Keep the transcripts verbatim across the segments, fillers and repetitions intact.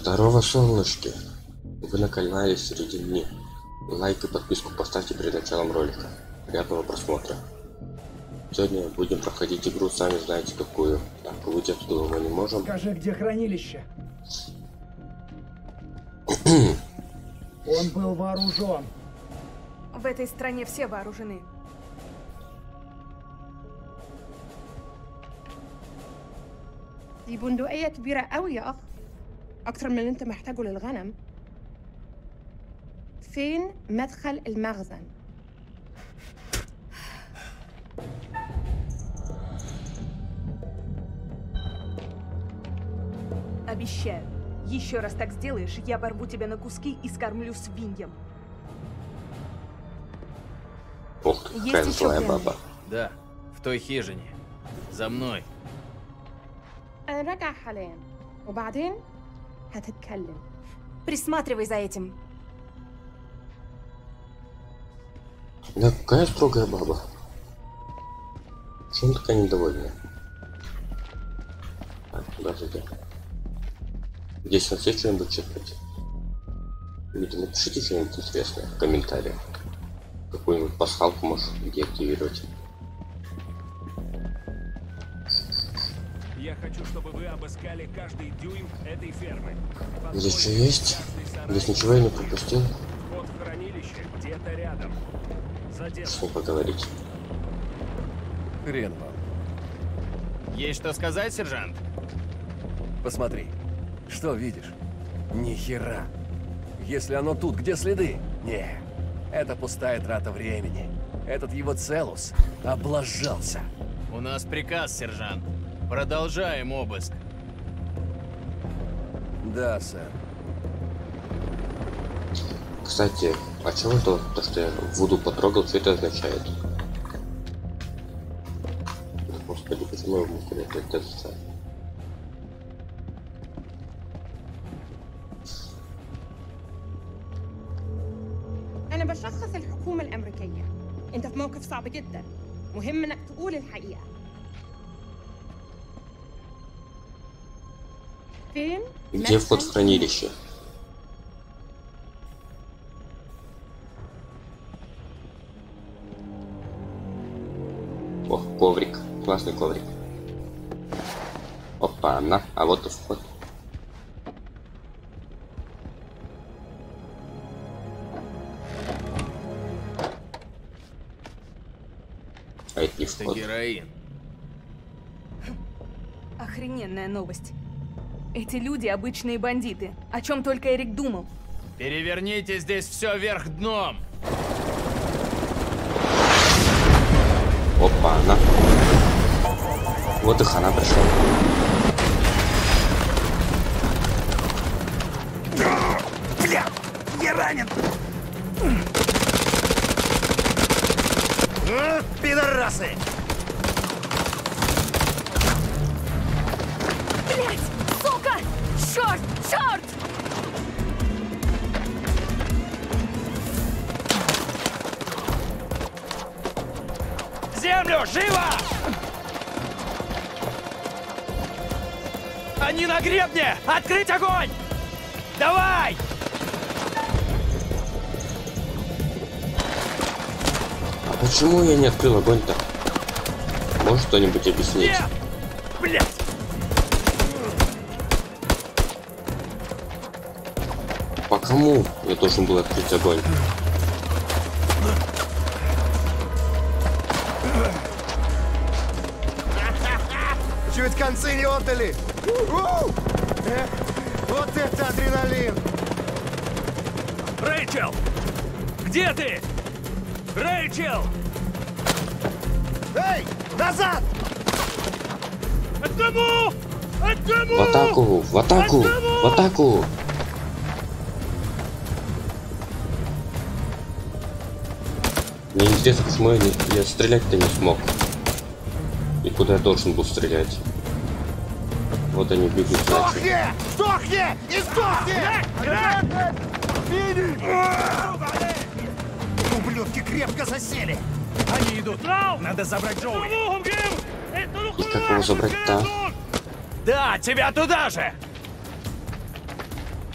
Здорово, солнышки! Вы на канале Среди дней. Лайк и подписку поставьте перед началом ролика. Приятного просмотра. Сегодня будем проходить игру, сами знаете какую. Так, выйти оттуда мы не можем. Скажи, где хранилище? Он был вооружен. В этой стране все вооружены. دي بندقية كبيرة قوي يا أخ. أكتر من اللي أنت محتاجه للغنم. فين مدخل المخزن؟ Обещаю, еще раз так сделаешь, я оборву тебя на куски и скормлю свиньям. Ох, какая злая баба. Да, в той хижине. За мной. أنا راجع حاليا وبعدين هتتكلم. Присматривай за этим. Да, какая строгая баба. Почему такая недовольная? Так, куда зайдем? Здесь нас есть что-нибудь читать? Видите, напишите что-нибудь интересное в комментариях. Какую-нибудь пасхалку может где активировать. Я хочу, чтобы вы обыскали каждый дюйм этой фермы. Здесь что есть? Здесь ничего я не пропустил. Вход в хранилище где-то рядом. Затем... Что поговорить? Хрен вам. Есть что сказать, сержант? Посмотри. Что видишь? Ни хера. Если оно тут, где следы? Не. Это пустая трата времени. Этот его Целус облажался. У нас приказ, сержант. Продолжаем обыск. Да, сэр. Кстати, а чего то, то, что я Вуду потрогал, что это означает? Господи, почему я могу это означает? أنا بشخص الحكومة الأمريكية. أنت في موقف صعب جدا. مهم إنك تقول الحقيقة. فين؟ Где вход в хранилище? О, коврик. Классный коврик. Опа, на, а вот и вход. А это не Это вход. героин. Охрененная новость. Эти люди обычные бандиты. О чем только Эрик думал. Переверните здесь все вверх дном. Опа, на. Вот и хана пришла. Бля, я ранен. А, пидорасы! Блять! Сука! Черт! Черт! Землю! Живо! Они на гребне! Открыть огонь! Давай! А почему я не открыл огонь-то? Может кто-нибудь объяснить? Нет! Блять! По кому я должен был открыть огонь? Чуть концы не отдали. У! Э, вот это адреналин! Рэйчел! Где ты? Рэйчел! Эй, назад! Одному! Одному! В атаку! В атаку! В атаку! Мне интересно, почему я, не, я стрелять-то не смог. И куда я должен был стрелять? Вот они бегут, значит. Сдохни! Сдохни! И сдохни! Ублюдки крепко засели! Они идут! Надо забрать Джоуи! И как его забрать-то? Да, тебя туда же!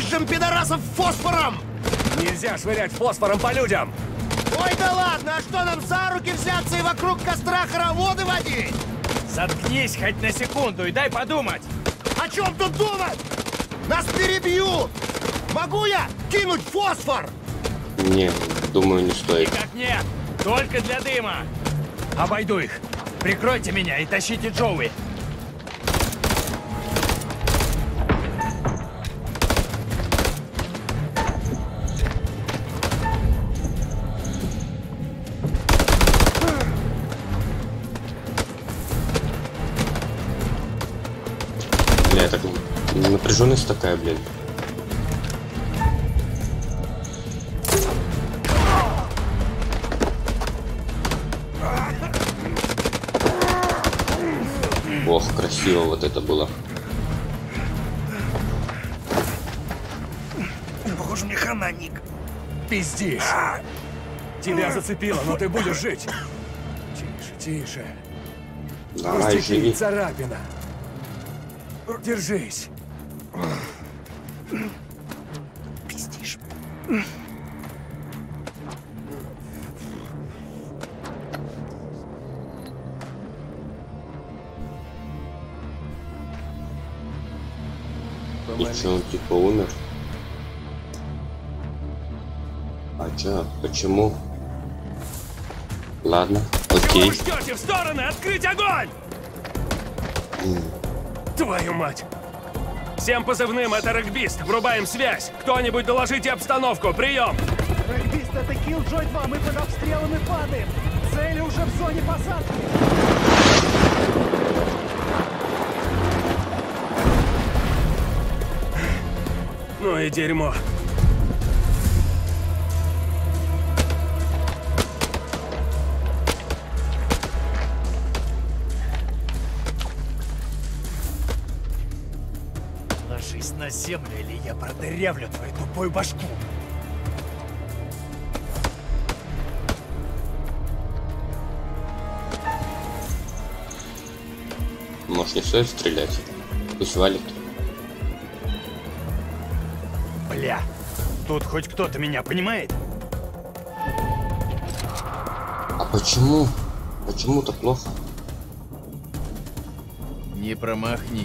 Мажем пидорасов фосфором! Нельзя швырять фосфором по людям! Ой, да ладно, а что нам за руки взяться и вокруг костра хороводы водить? Заткнись хоть на секунду и дай подумать! О чем тут думать? Нас перебьют! Могу я кинуть фосфор? Не, думаю, не стоит. Никак нет! Только для дыма! Обойду их! Прикройте меня и тащите Джоуи! Бля, так напряженность такая, блин. Ох, красиво вот это было. Похоже, мне хана, Ник. Пиздишь! Тебя зацепило, но ты будешь жить! Тише, тише. Давай, Пустяки, живи. царапина. Держись. Пиздишь. И чё, он типа умер? А чё? Почему? Ладно, Чего окей. вы ждете? В стороны! Открыть огонь! Твою мать! Всем позывным, это регбист. Врубаем связь. Кто-нибудь доложите обстановку. Прием! Регбист, это Киллджой два, мы под обстрелом и падаем. Цели уже в зоне посадки. Ну и дерьмо. Ложись на землю, или я продырявлю твою тупую башку. Может, не стоит стрелять? Пусть валит. Бля, тут хоть кто-то меня понимает? А почему? Почему-то плохо? Не промахнись.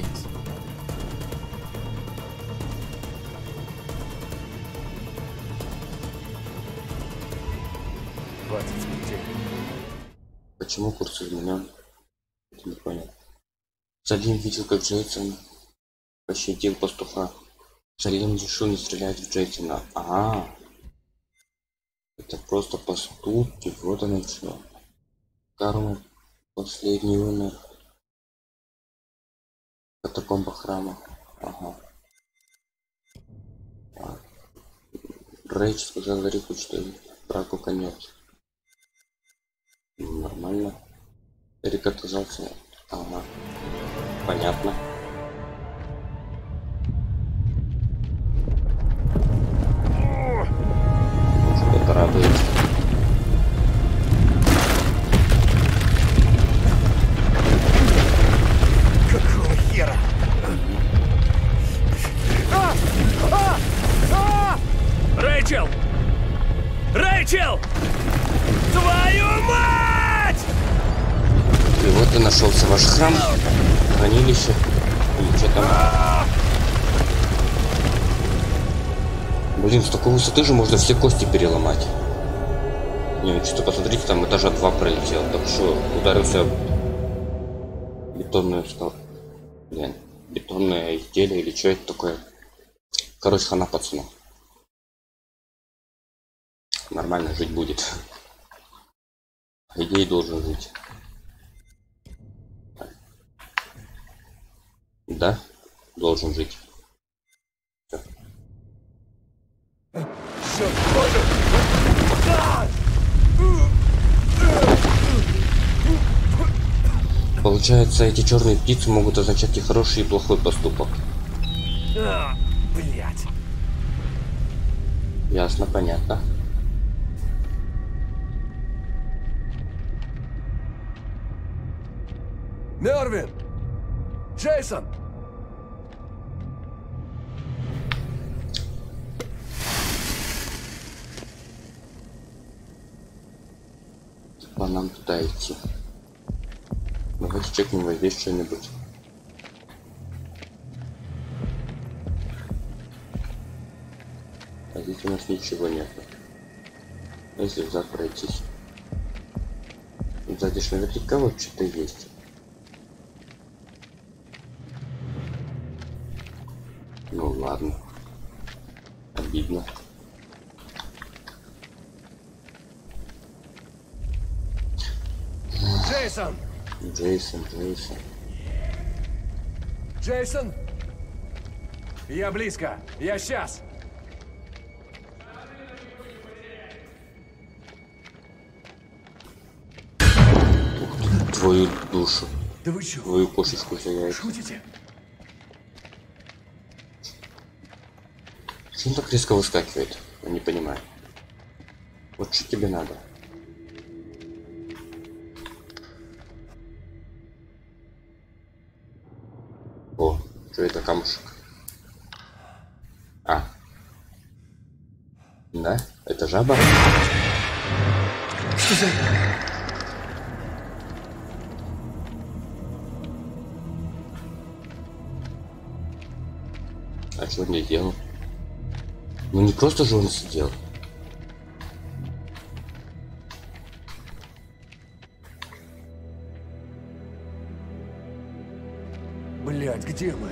двадцать смертей. Почему курс изменен? Это не понял. Салим видел, как Джейсон пощадил пастуха. Салим решил не стрелять в Джейсона. А, это просто поступки. Вот оно что. Карма последний умер. В катакомбах храма. Ага. А. Рэйч сказал Рику, что браку конец. Нормально. Рик отказался. Ага. Понятно. Что-то радует. Какого хера? А! А! А! Рэйчел! Рэйчел! Твою мать! И вот и нашелся ваш храм, хранилище. Или что там? Блин, с такой высоты же можно все кости переломать. Не, что-то посмотрите, там этажа два пролетел. Так что ударился в бетонную скалу. Блин, бетонное изделие или что это такое? Короче, хана пацану. Нормально жить будет. По идее должен жить. Да, должен жить. Всё. Получается, эти черные птицы могут означать и хороший, и плохой поступок. А, блять. Ясно, понятно. Мервин! Джейсон! По нам туда идти. Давайте чекнем вот здесь что-нибудь. А здесь у нас ничего нет. Если взад пройтись. Сзади ж наверняка вот что-то есть. Ну ладно. Обидно. Джейсон! Джейсон, Джейсон. Джейсон! Я близко. Я сейчас. Твою душу. Да вы чё? Твою кошечку за яйца. Шутите? Почему он так резко выскакивает? Я не понимаю. Вот что тебе надо? О, что это камушек? А. Да? Это жаба? Что за... А что он не делал? Ну не просто же он сидел. Блядь, где мы?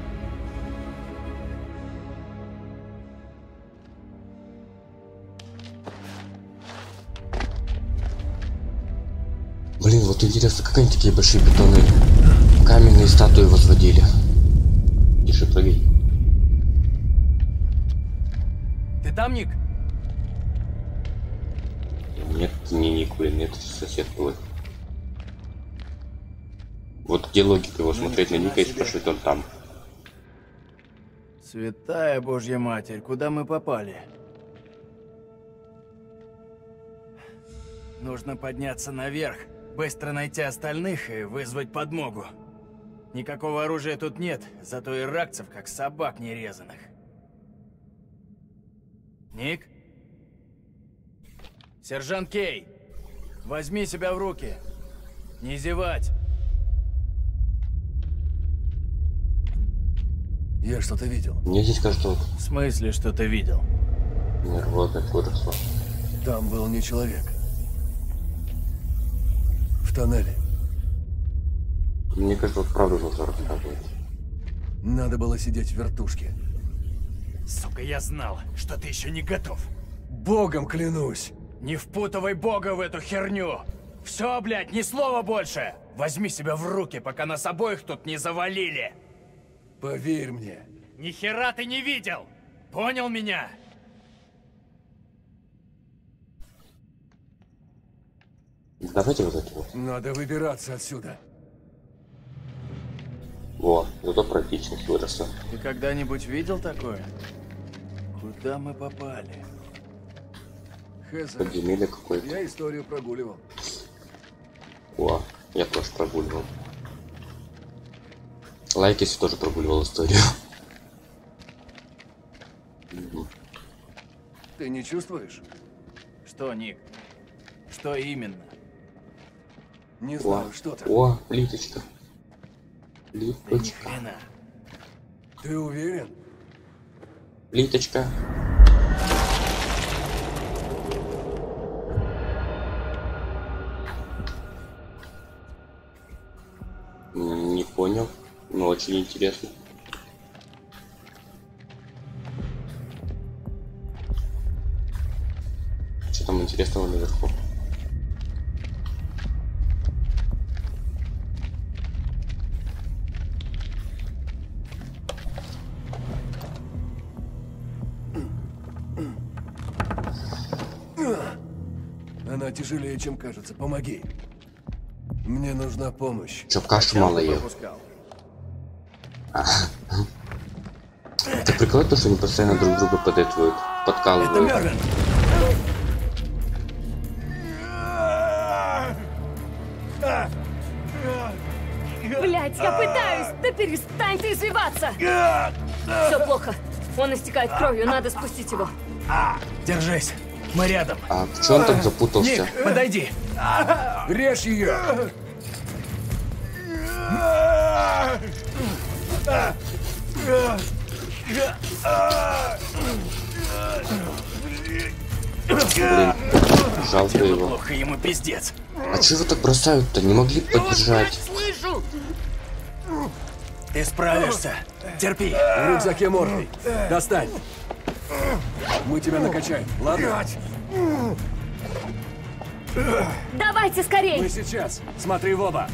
Блин, вот интересно, как они такие большие бетонные каменные статуи возводили? Тише, прыгай. Ты там, Ник? Нет, не Ник, блин, это сосед твой. Вот где логика его смотреть на Ника и спрашивать, он там. Святая Божья Матерь, куда мы попали? Нужно подняться наверх, быстро найти остальных и вызвать подмогу. Никакого оружия тут нет, зато иракцев как собак нерезанных. Ник? Сержант Кей, возьми себя в руки. Не зевать. Я что-то видел. Мне здесь кажется, вот В смысле, что ты видел? нервозность выросла. Там был не человек. В тоннеле. Мне кажется, вот правду нужно рассказывать. Надо было сидеть в вертушке. Сука, я знал, что ты еще не готов. Богом клянусь! Не впутывай Бога в эту херню! Все, блядь, ни слова больше! Возьми себя в руки, пока нас обоих тут не завалили! Поверь мне. Ни хера ты не видел! Понял меня? Давайте вот это вот. Надо выбираться отсюда. Во, зато практичность выросла. Ты когда-нибудь видел такое? Куда мы попали? Хз. Подземелье какое-то. Я историю прогуливал. О, я тоже прогуливал. Лайк, если тоже прогуливал историю. Ты не чувствуешь? Что, Ник? Что именно? Не О, знаю, что-то. о, плиточка. Да ни Плиточка. хрена. Ты уверен? Плиточка. М, Не понял, но очень интересно. Что там интересного наверху? Она тяжелее, чем кажется. Помоги. Мне нужна помощь. Чё, кашу мало ел? Пропускал. Это прикольно, то, что они постоянно друг друга подэтвуют, Это подкалывают. Мёрвин! Блять, я пытаюсь! Да перестань ты извиваться! Все плохо. Он истекает кровью, надо спустить его. Держись, мы рядом. А в чем он так запутался? Ник, подойди. Режь ее! Блин, жалко его. Плохо ему пиздец. А чего вы так бросают-то? Не могли поддержать? Ты справишься. Терпи. В рюкзаке Морфий. Достань. Мы тебя накачаем, ладно? Давайте Мы скорей! сейчас. Смотри в оба.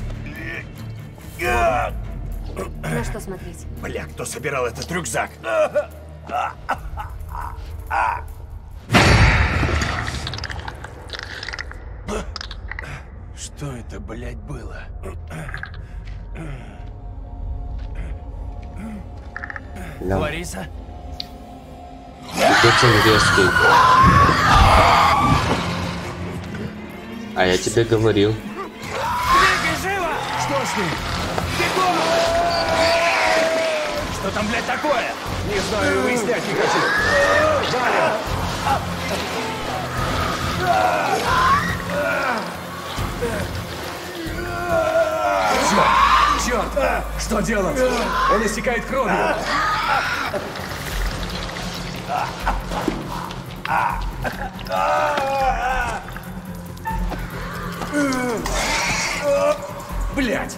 На что смотреть? Бля, кто собирал этот рюкзак? Что это, блядь, было? Да. Лариса? Где резкий? А я тебе говорил. Двигай, живо! Что с ним? Бегом! Что там, блядь, такое? Не знаю, выяснять не хочу. Валя! Черт! Черт! Что делать? Он истекает кровью. Блять!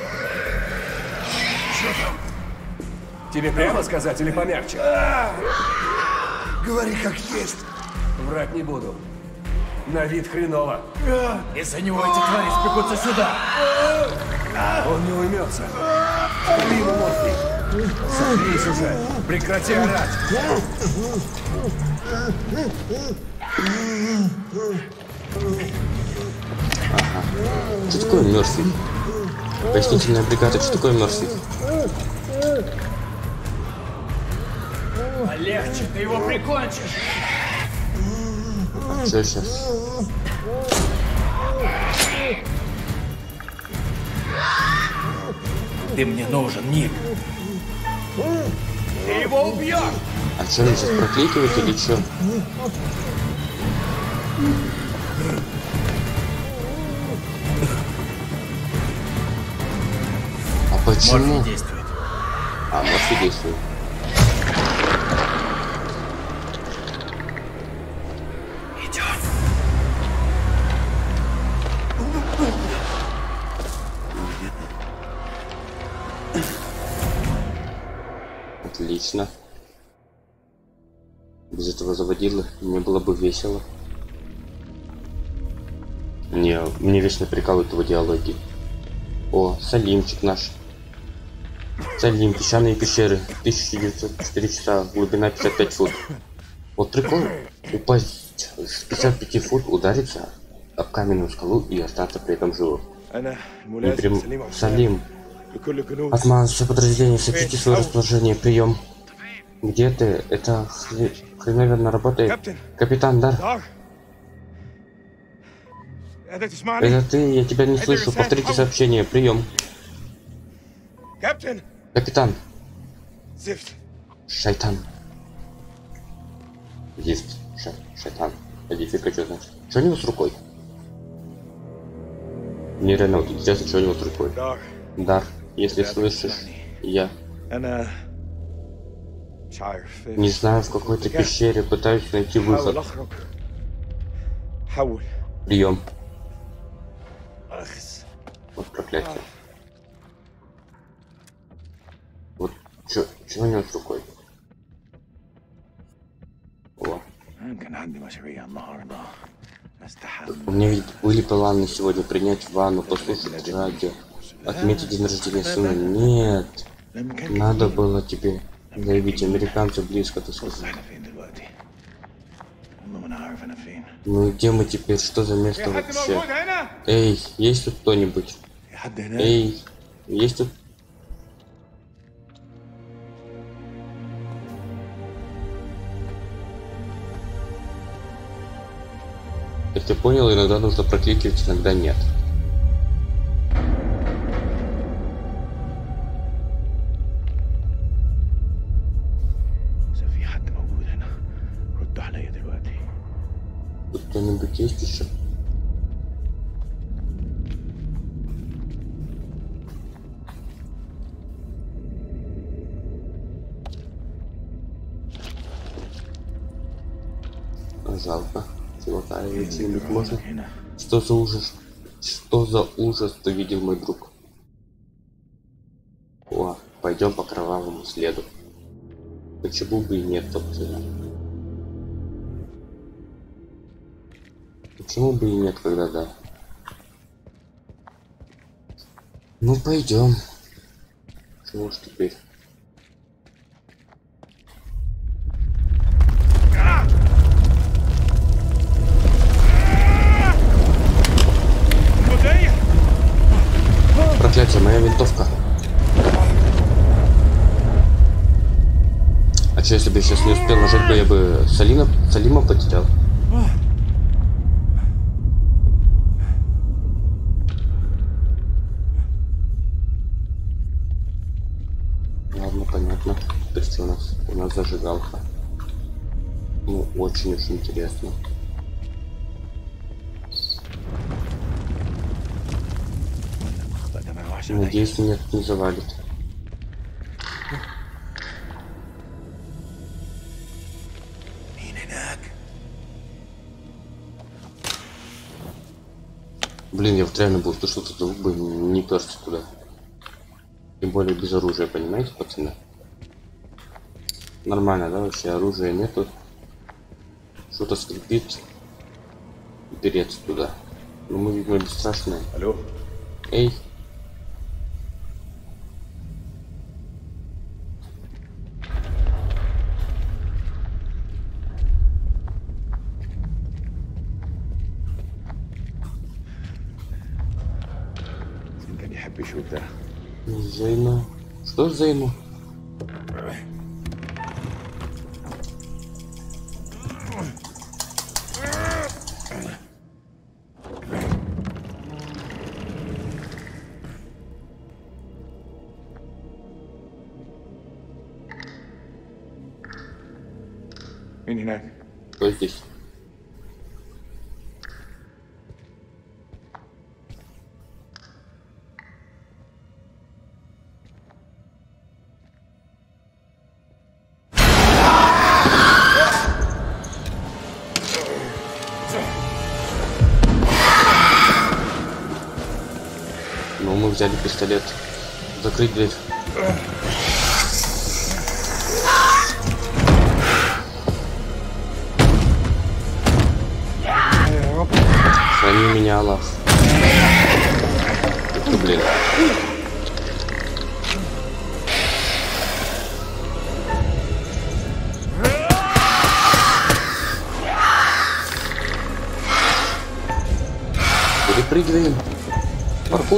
Тебе прямо сказать или помягче? Говори как есть. Врать не буду. На вид хреново. Из-за него эти твари спекутся сюда. Он не уймется. Блин, Морфий. Заткнись уже. Прекрати орать. Что такое Мерфи? Пояснительная бригада, что такое Мерфи? Полегче, ты его прикончишь. Что сейчас? Ты мне нужен, Ник. Ты его убьешь! А что, мне сейчас прокликивать или что? А почему? Морфий действует. А, Морфий действует. Идет. Отлично. Без этого заводила мне было бы весело. Не, мне вечно прикалывают его диалоги. О, Салимчик наш. Салим, песчаные пещеры, тысяча девятьсот четыре часа, глубина пятьдесят пять фут. Вот прикол, упасть с пятидесяти пяти фут, удариться об каменную скалу и остаться при этом живым. Не прям... Салим, отмаз, все подразделения, сообщите свое расположение, прием. Где ты? Это хр... хреновенно работает. Капитан, да? Это ты? Я тебя не слышу. Повторите сообщение. Прием. Капитан. Шайтан. Есть. Ша... Шайтан. А дефика что значит? Что у него с рукой? Мне реально вот интересно, что у него с рукой. Дар, если слышишь, я... Не знаю, в какой-то пещере пытаюсь найти выход. Прием. Вот проклятие. Вот что у него с рукой? О. У меня ведь были планы сегодня принять ванну, послушать радио, отметить день рождения сына. Нет, надо было тебе заявить, американцы близко, ты сказал. Ну где мы теперь? Что за место вообще? Эй, есть тут кто-нибудь? Эй, есть тут... Как ты понял, иногда нужно прокликивать, иногда нет. Тут кто-нибудь есть еще? жалко. Чувака что-нибудь можно? Что за ужас? Что за ужас ты видел, мой друг? О, пойдем по кровавому следу. Почему бы и нет, собственно? Почему бы и нет, когда да? Ну пойдем. Чего ж теперь? Проклятие, моя винтовка. А что, если бы я сейчас не успел нажать, бы я бы Салина, Салима потерял? Ладно, понятно. То есть у нас у нас зажигалка. Ну, очень уж интересно. Надеюсь, меня тут не завалит. Блин, я вот реально был слышал этот звук, бы не перся туда. Тем более без оружия, понимаете, пацаны? Нормально, да? Вообще оружия нету. Что-то скрипит. Переться туда. Но мы, видимо, бесстрашные. Алло. Эй. Зейна. Что ж Зейну? Кто здесь? Ну, мы взяли пистолет. Закрыть дверь. Храни меня, Аллах. Это, блин. Перепрыгиваем. Паркур.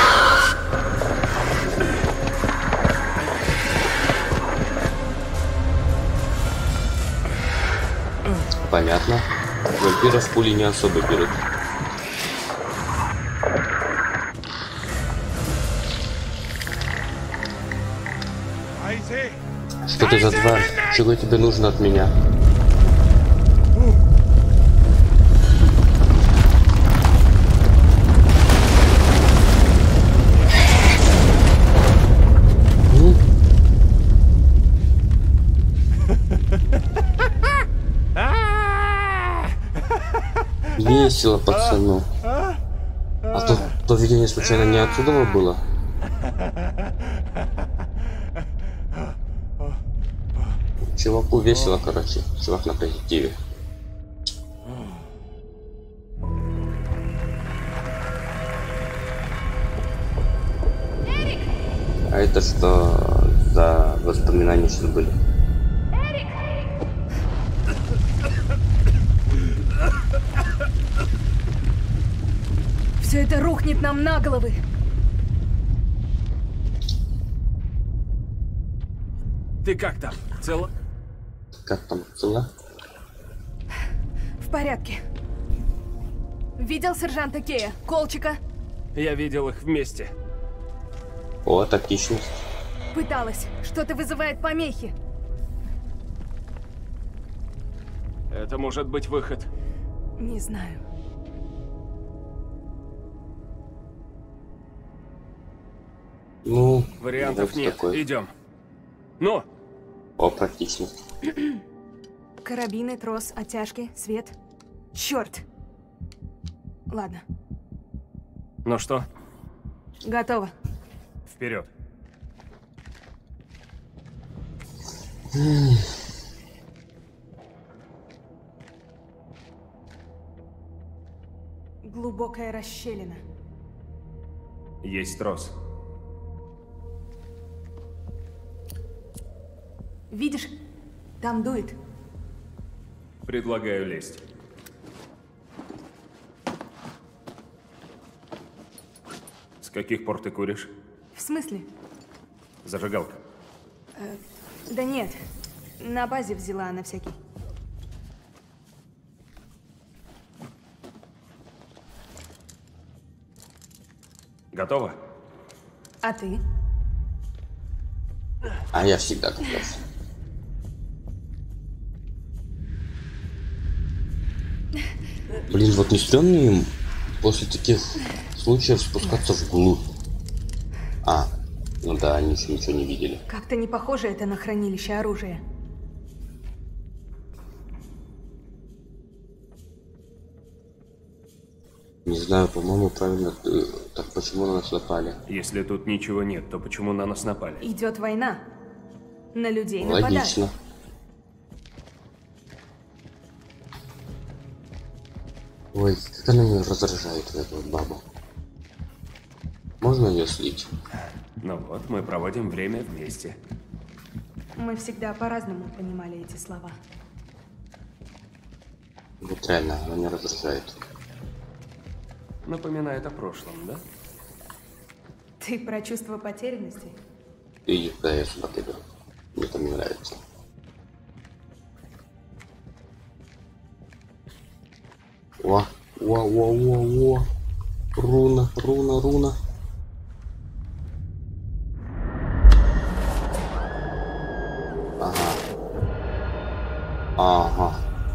Понятно. Вампиров пули не особо берут. Что ты за тварь? Чего тебе нужно от меня? Весело, пацану. А то, то видение случайно не отсюда было? Чуваку весело, короче. Чувак на позитиве. А это что за воспоминания сейчас были? Все это рухнет нам на головы. Ты как там? Цело? Как там? Цело? В порядке. Видел сержанта Кея? Колчика? Я видел их вместе. О, тактичность. Пыталась. Что-то вызывает помехи. Это может быть выход. Не знаю. Ну, вариантов вот нет. такой. Идем. Ну. О, практичность. Карабины, трос, оттяжки, свет. Черт! Ладно, Ну что, готово. вперед. Глубокая расщелина. Есть трос. Видишь? Там дует. Предлагаю лезть. С каких пор ты куришь? В смысле? Зажигалка. Э, да нет. На базе взяла на всякий. Готово? А ты? А я всегда готов. Блин, вот не стрёмно им после таких случаев спускаться вглубь. А, ну да, они еще ничего не видели. Как-то не похоже это на хранилище оружия. Не знаю, по-моему, правильно. э, Так почему на нас напали? Если тут ничего нет, то почему на нас напали? Идет война. На людей нападают. Логично. Ой, как она меня раздражает, эту вот бабу. Можно ее слить? Ну вот, мы проводим время вместе. Мы всегда по-разному понимали эти слова. Вот реально, она меня раздражает. Напоминает о прошлом, да? Ты про чувство потерянности? И да, я сюда приду. Мне там не нравится. О, о, о, о, о. Руна, руна, руна. Ага. Ага.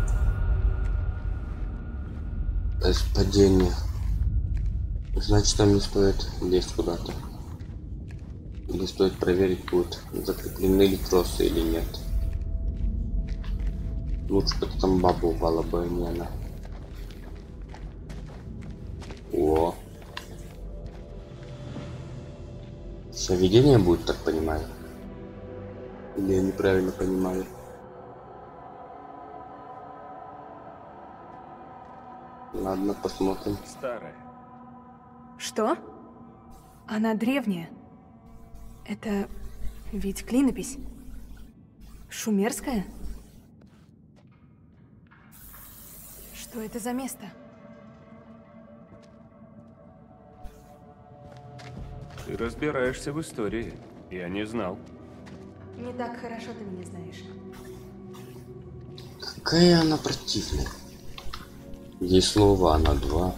Это падение. Значит, нам не стоит лезть куда-то. Или стоит проверить, будут закреплены ли тросы или нет. Лучше бы там баба упала бы, а не она. О. Сейчас видение будет, так понимаю. Или я неправильно понимаю? Ладно, посмотрим. Старая. Что? Она древняя. Это ведь клинопись. Шумерская? Что это за место? Ты разбираешься в истории. Я не знал. Не так хорошо ты меня знаешь. Какая она противная. Ей снова она два.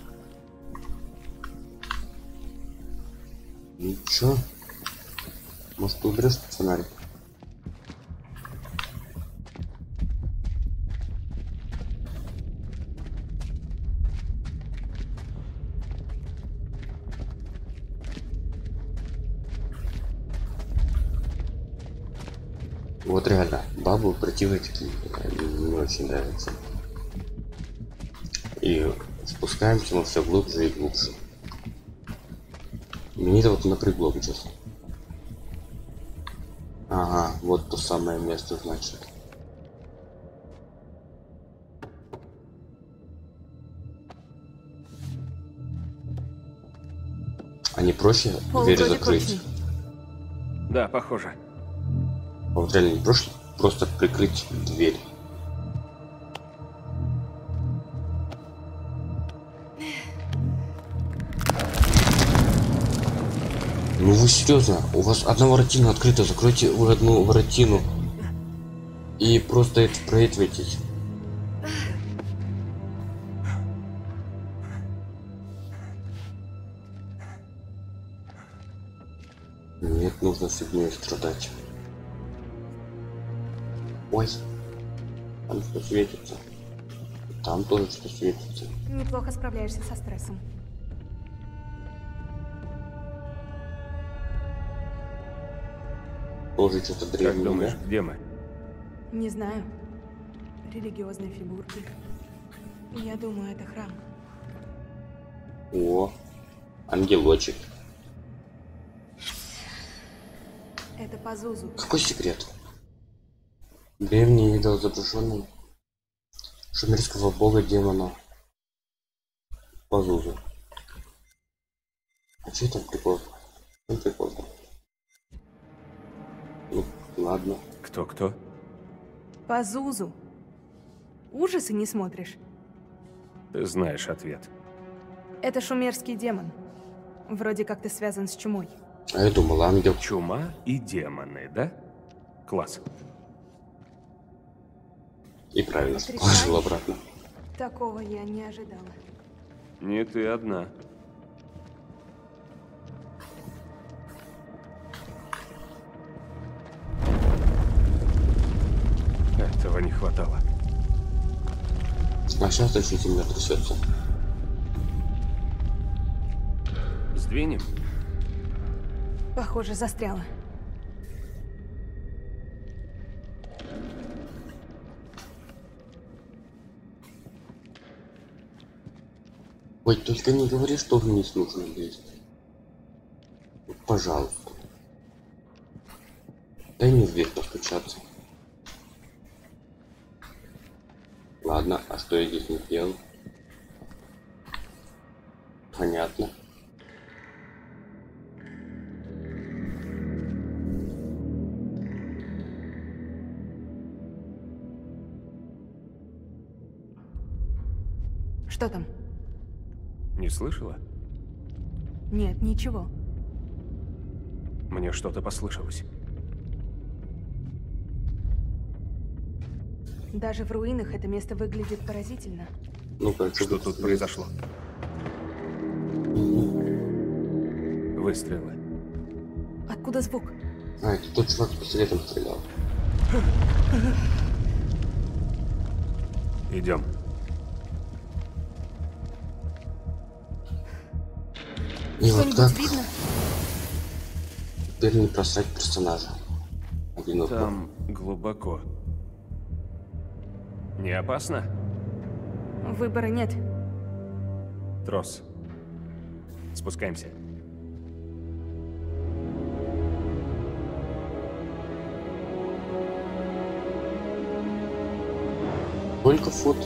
Ну чё? Может, ты уберешь фонарик? Вот реально, бабы противные такие, мне не очень нравятся. И спускаемся мы все глубже и глубже. Мне это вот напрягло, честно. Ага, вот то самое место, значит. А не проще Пол дверь вроде закрыть? прочный. Да, похоже. А вот реально не проще просто прикрыть дверь. Ну вы серьезно? У вас одна воротина открыта, закройте вы одну воротину и просто это проветривайтесь. Нет, нужно фигней страдать. Ой, там что светится. Там тоже что светится. Неплохо справляешься со стрессом. Тоже что-то Как древнее, думаешь, да? где мы? Не знаю. религиозной фигурки. Я думаю, это храм. О, ангелочек. Это Пазузу. Какой секрет? Древний идол, изображенный шумерского бога демона Пазузу. А что там прикол? Там прикол. Ну, ладно. Кто-кто? Пазузу. Ужасы не смотришь? Ты знаешь ответ. Это шумерский демон. Вроде как ты связан с чумой. А я думал, ангел. Чума и демоны, да? Класс. И правильно, Отрицай. положил обратно. Такого я не ожидала. Не ты одна. Этого не хватало. А сейчас еще земля трясется. Сдвинем? Похоже, застряла. Ой, только не говори, что вниз нужно лезть. Пожалуйста. Дай мне в дверь постучаться. Ладно, а что я здесь не делал? Понятно. Что там? Не слышала? Нет, ничего. Мне что-то послышалось. Даже в руинах это место выглядит поразительно. Ну-ка, Что тут произошло? Выстрелы. Откуда звук? А, это тот чувак с пистолетом стрелял. Идем. И вот Что-нибудь как видно? теперь не просрать персонажа. Один Там глубоко. Не опасно? Выбора нет. Трос. Спускаемся. Сколько фут?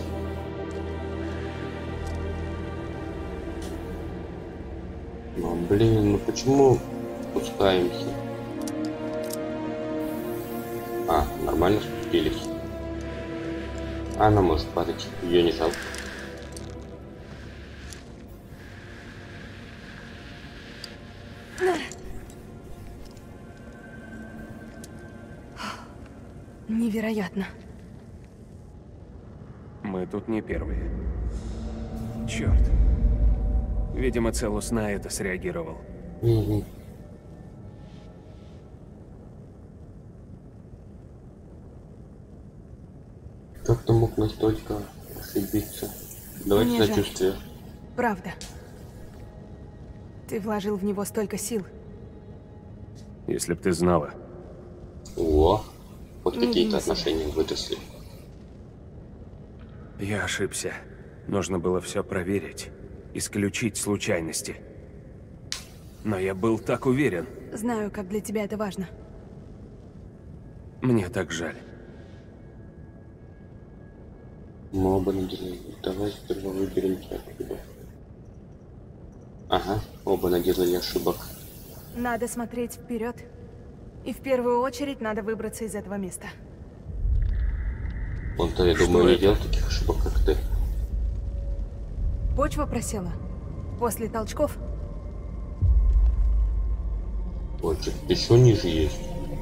Ну, блин, ну почему спускаемся? А, нормально спустились. Она может падать, ее не жалко. Невероятно. Мы тут не первые. Черт. Видимо, Целус на это среагировал. Угу. Как ты мог настолько ошибиться? Давайте Мне жаль. сочувствие. Правда. Ты вложил в него столько сил. Если б ты знала. О, вот Не какие-то вини себя. отношения выросли. Я ошибся. Нужно было все проверить. Исключить случайности. Но я был так уверен. Знаю, как для тебя это важно. Мне так жаль. Мы оба наделали. Давай сперва выберем тебя. Ага, оба наделали ошибок. Надо смотреть вперед. И в первую очередь надо выбраться из этого места. Он-то, я Что думаю, не это? делал таких ошибок, как ты. Почва просела. После толчков. Вот, что-то еще ниже есть.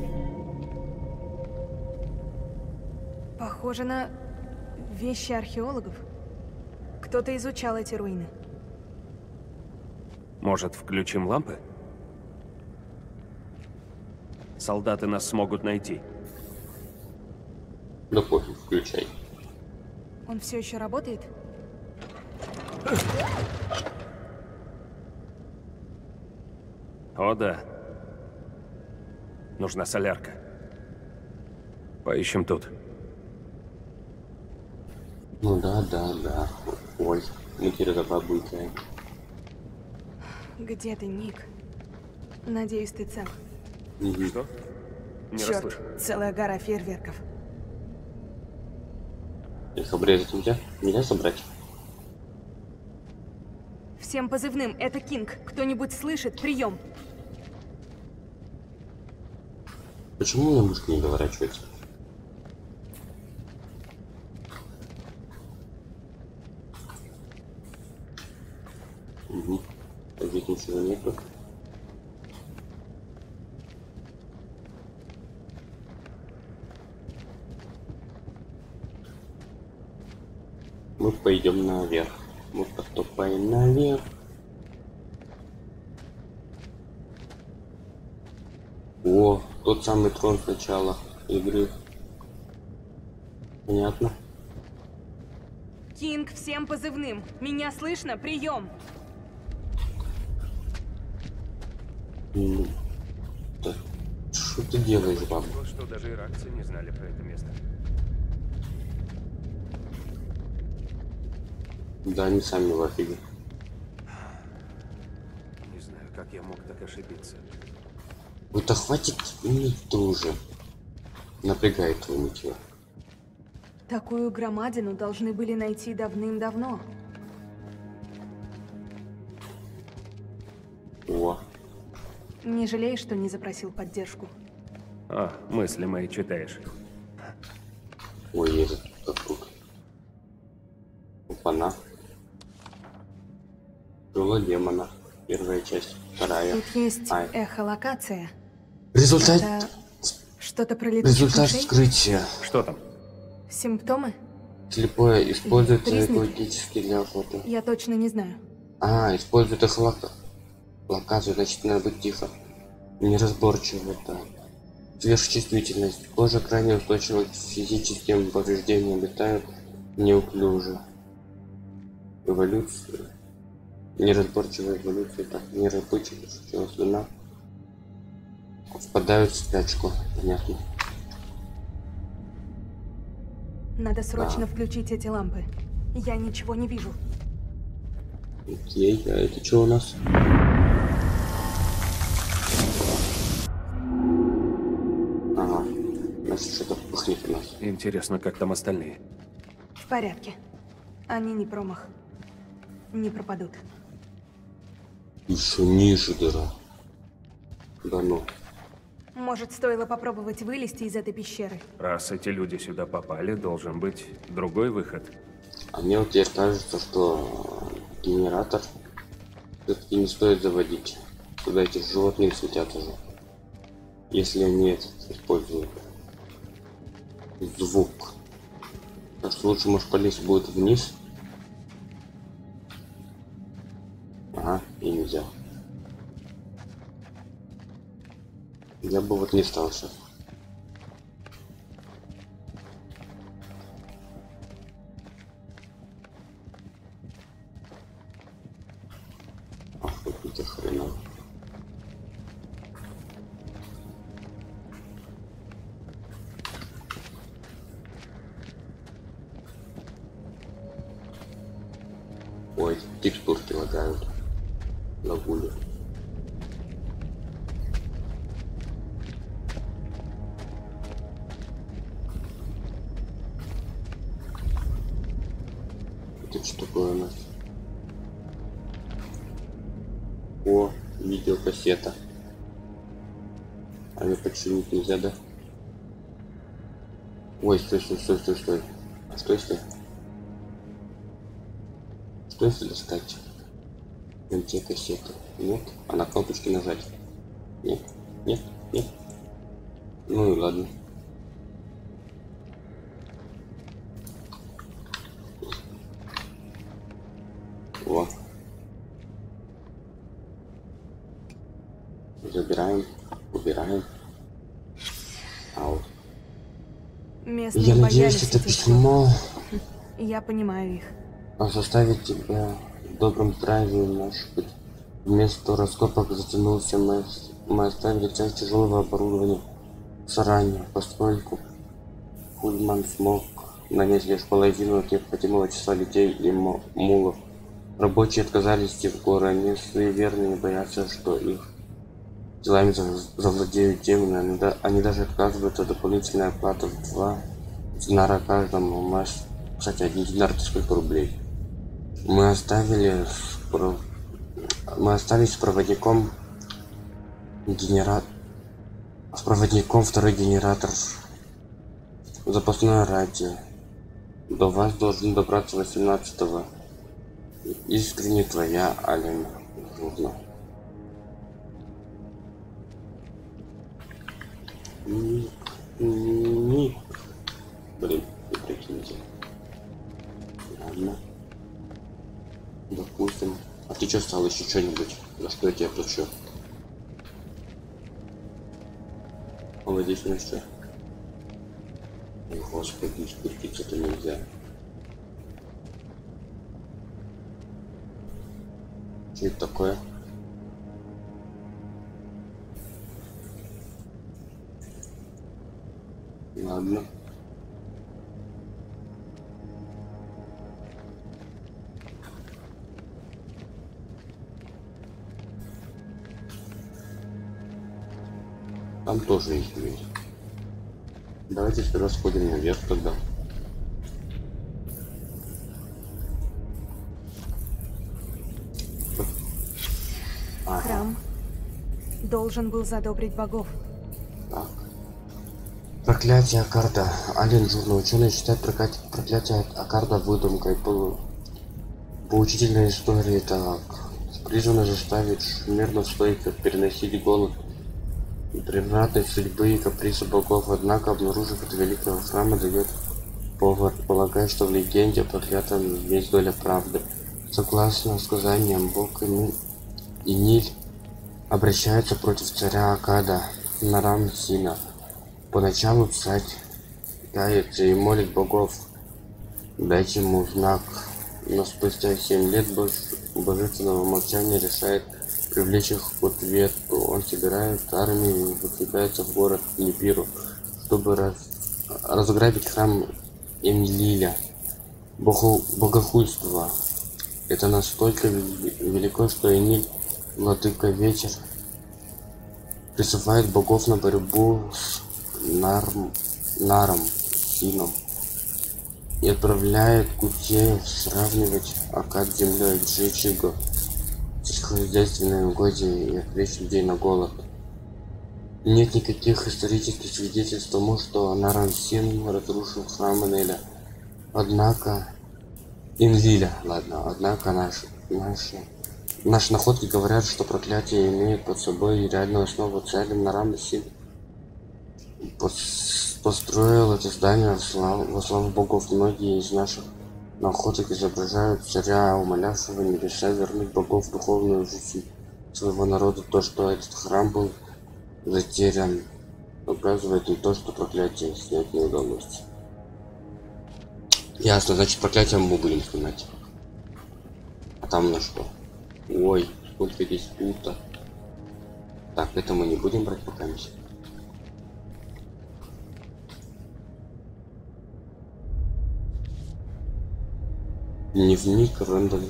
Похоже на вещи археологов. Кто-то изучал эти руины. Может, включим лампы? Солдаты нас смогут найти. Да пофиг, включай. Он все еще работает? О, да. Нужна солярка. Поищем тут. Ну да, да, да. Ой, мы теперь за бабу играем. Где ты, Ник? Надеюсь, ты цел. Угу. Что? Не Черт, расслышал. целая гора фейерверков. Их обрезать нельзя? Нельзя собрать? Всем позывным, это Кинг. Кто-нибудь слышит? Прием. Почему у меня мышка не доворачивается? Угу. Здесь ничего нету. Мы пойдем наверх. Мы поступаем наверх. О, тот самый трон с начала игры. Понятно. Кинг, всем позывным. Меня слышно? Прием. М, да. Что ты делаешь, баба? Вот что даже иракцы не знали про это место. Да, они сами в офиге. Не знаю, как я мог так ошибиться. Вот да хватит мне тоже. Напрягает твой ничего. Такую громадину должны были найти давным-давно. О, Не жалеешь, что не запросил поддержку? А, мысли мои читаешь. ой, есть как круто. Опана. Крыло демона. Первая часть. Вторая. Тут есть Ай. эхолокация. Результат. Это что-то про летучих Результат мышей? вскрытия. Что там? Симптомы? Слепое используется Признаки? экологически для охоты. Я точно не знаю. А, использует эхолокацию. Локацию, значит, надо быть тихо. Неразборчиво, да. Сверхчувствительность. Кожа крайне устойчива к физическим повреждениям, обитают неуклюже. Эволюция. Неразборчивая эволюция, так, неразборчивая слюна. Впадают в спячку, понятно. Надо срочно Да. включить эти лампы. Я ничего не вижу. Окей, а это что у нас? Ага, значит, что-то пыхнет у нас. Интересно, как там остальные? В порядке. Они не промах. Не пропадут. Еще ниже дыра. Да ну. Может, стоило попробовать вылезти из этой пещеры? Раз эти люди сюда попали, должен быть другой выход. А мне вот теперь кажется, что генератор все-таки не стоит заводить. Туда эти животные светятся же. Если они этот используют звук. Так что лучше, может, полезть будет вниз. Ага, и нельзя. Я бы вот не стал сейчас. Ах, какие-то хрена. Ой, текстурки лагают. Лагули. Это что такое у нас? О, видеокассета. А ее подшивить нельзя, да? Ой, стой, стой, стой, стой, стой. А что если? Что если достать? эм тэ кассету? Нет? А на кнопочки нажать? Нет? Нет? Нет? Ну и ладно. О. Забираем, убираем. Ау. Местные Я надеюсь, боялись это этих письмо Я понимаю их. заставит тебя в добром здравии наш путь. Вместо раскопок затянулся, мы, мы оставили часть тяжелого оборудования заранее, поскольку Хульман смог нанять лишь половину от необходимого числа людей и мулов. Рабочие отказались идти в горы, они суеверные, боятся, что их делами завладеют демоны. Они, да, они даже отказываются от дополнительной оплаты в два динара каждому. Маш, кстати, один динар это сколько рублей? Мы оставили мы остались с проводником генератор с проводником второй генератор запасное радио. До вас должен добраться восемнадцатого. Искренне твоя, Ален. Трудно. Ник, ник. Блин, не прикиньте. Ладно. Допустим. А ты что стал еще что-нибудь? За что я тебе плачу? Молодец, ну что? Господи, спуститься-то нельзя. Что это такое? Ладно. Там тоже есть дверь. Давайте сперва сходим наверх тогда. Ага. Храм должен был задобрить богов. Так. Проклятие Аккарда. Ален Журна. Ученые считают проклятие, проклятие Аккарда выдумкой. По, поучительной истории так. Призвано заставить шумерных стойков переносить голод и превратной судьбы и капризы богов. Однако, обнаружив это великого храма, дает повод полагать, что в легенде о проклятом есть доля правды. Согласно сказаниям, бог и Ниль обращаются против царя Аккада Нарам Сина. Поначалу царь кается и молит богов дать ему знак, но спустя семь лет божественного молчания решает привлечь их к ответу. Он собирает армию и выдвигается в город Нипиру, чтобы раз... разграбить храм Энлиля. Богу... Богохульство это настолько велико, что Эниль, владыка Вечер, призывает богов на борьбу с Нарм... Наром Сином и отправляет кутеев сравнивать Аккад с землей, сжечь его сельскохозяйственные угодья и отвлечь людей на голод. Нет никаких исторических свидетельств тому, что Нарам Син разрушил храм Энеля. Однако Энлиля, ладно, однако наши, наши, наши находки говорят, что проклятие имеет под собой реальную основу. Царь Нарам Син построил это здание во славу, во славу богов. Многие из наших находок изображают царя, умолявшего небеса вернуть богов в духовную жизнь своего народа. То, что этот храм был затерян, указывает на то, что проклятие снять не удалось. Ясно, значит проклятие мы будем снимать. А там на что? Ой, сколько здесь пута. Так, это мы не будем брать пока миссию. Дневник Рэндалла.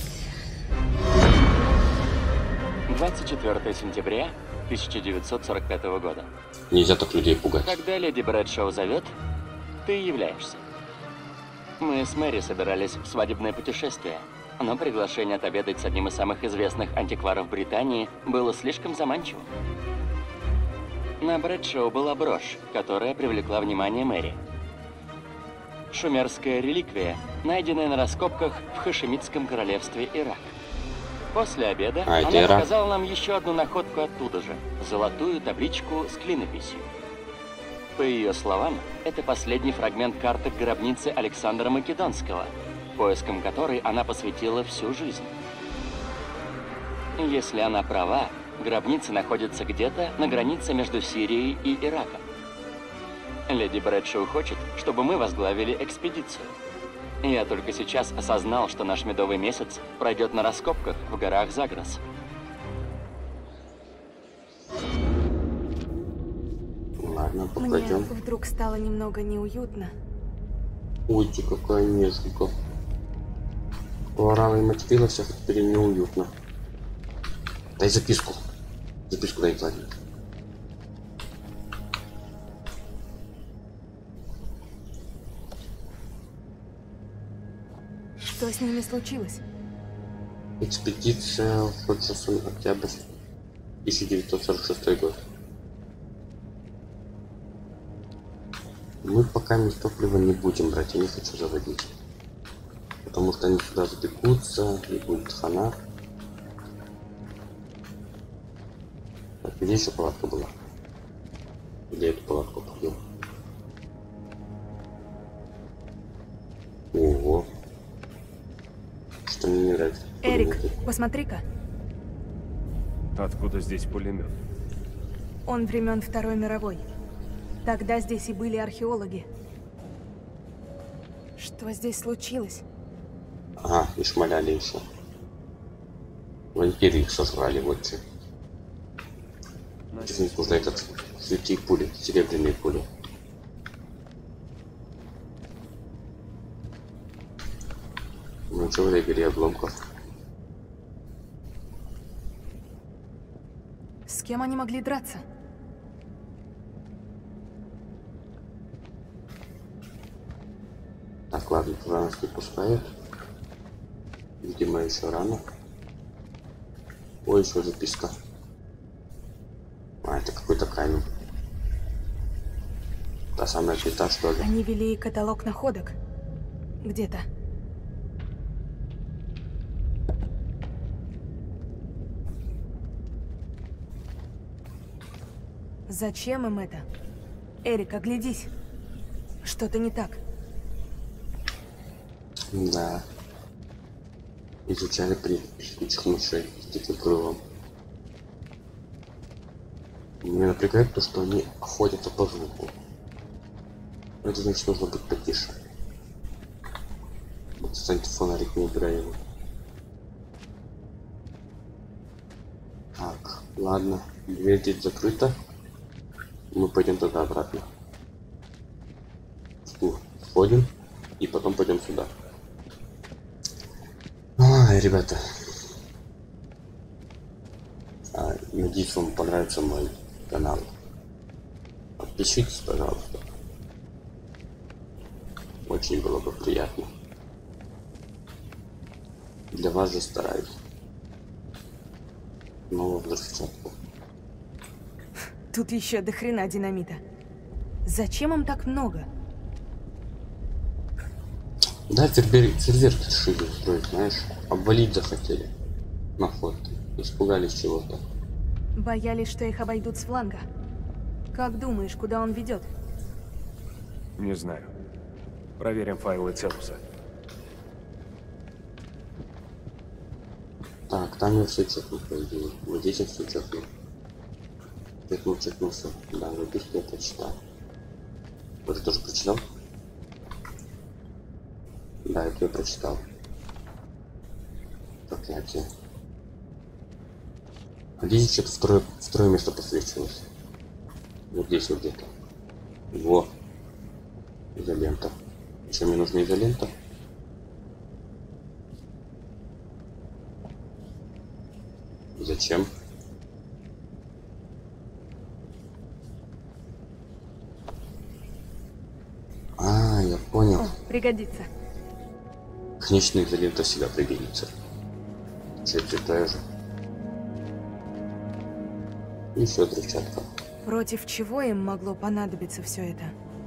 двадцать четвёртого сентября тысяча девятьсот сорок пятого года. Нельзя так людей пугать. Когда леди Брэдшоу зовет, ты являешься. Мы с Мэри собирались в свадебное путешествие, но приглашение отобедать с одним из самых известных антикваров Британии было слишком заманчивым. На Брэдшоу была брошь, которая привлекла внимание Мэри. Шумерская реликвия, найденная на раскопках в Хашемитском королевстве Ирак. После обеда а, она Ирак. показала нам еще одну находку оттуда же, золотую табличку с клинописью. По ее словам, это последний фрагмент карты гробницы Александра Македонского, поискам которой она посвятила всю жизнь. Если она права, гробница находится где-то на границе между Сирией и Ираком. Леди Брэдшоу хочет, чтобы мы возглавили экспедицию. Я только сейчас осознал, что наш медовый месяц пройдет на раскопках в горах Загрос. Ладно, Мне пойдем. вдруг стало немного неуютно. Ой, какая нежненько. Орала и материлась, а теперь мне уютно. Дай записку. Записку дай клади. Что с ними случилось? Экспедиция Ходжсон, октябрь тысяча девятьсот сорок шестой год. Мы пока без топлива не будем брать, я не хочу заводить. Потому что они сюда запекутся, и будет хана. Так, где еще палатка была? Где эту палатку пойдем? Ого. Что мне не нравится. Эрик, посмотри-ка. Откуда здесь пулемет? Он времен Второй мировой. Тогда здесь и были археологи. Что здесь случилось? Ага, и шмаляли еще. Вампиры их сожрали, вот что. Здесь нужно этот святые пули, серебряные пули. Ну что в лагере обломков? С кем они могли драться? Так, ладно, туда нас не пускают. Видимо, еще рано. Ой, еще записка. А, это какой-то камень. Та самая плита, что ли? Они вели каталог находок. Где-то. Зачем им это? Эрик, оглядись. Что-то не так. Да. Изучали при летучих мышей с диким крылом. Меня напрягает то, что они охотятся по звуку. Это значит, нужно быть потише. Вот, кстати, фонарик не убирай его. Так, ладно. Дверь здесь закрыта. Мы пойдем туда обратно. Входим и потом пойдем сюда. Ой, ребята. А, надеюсь, вам понравится мой канал. Подпишитесь, пожалуйста. Очень было бы приятно. Для вас же стараюсь. Снова взрывчатку. Тут еще до хрена динамита. Зачем им так много? Да, фейерверк решили устроить, знаешь. Обвалить захотели. На ход. Испугались чего-то. Боялись, что их обойдут с фланга. Как думаешь, куда он ведет? Не знаю. Проверим файлы Целуса. Так, там я все чекнул, по идее. Вот здесь я все чекнул. Чекнул, чекнул, все. Да, записку я прочитал. Вот ты тоже прочитал? Да, это я прочитал. Проклятие. А здесь что-то второе, второе место посвечивалось. Вот здесь вот где-то. Во. Изолента. Еще мне нужна изолента. Зачем? А, я понял. О, пригодится. Конечно, изолента всегда пригодится. Что-то такое же. Еще взрывчатка. Против чего им могло понадобиться все это?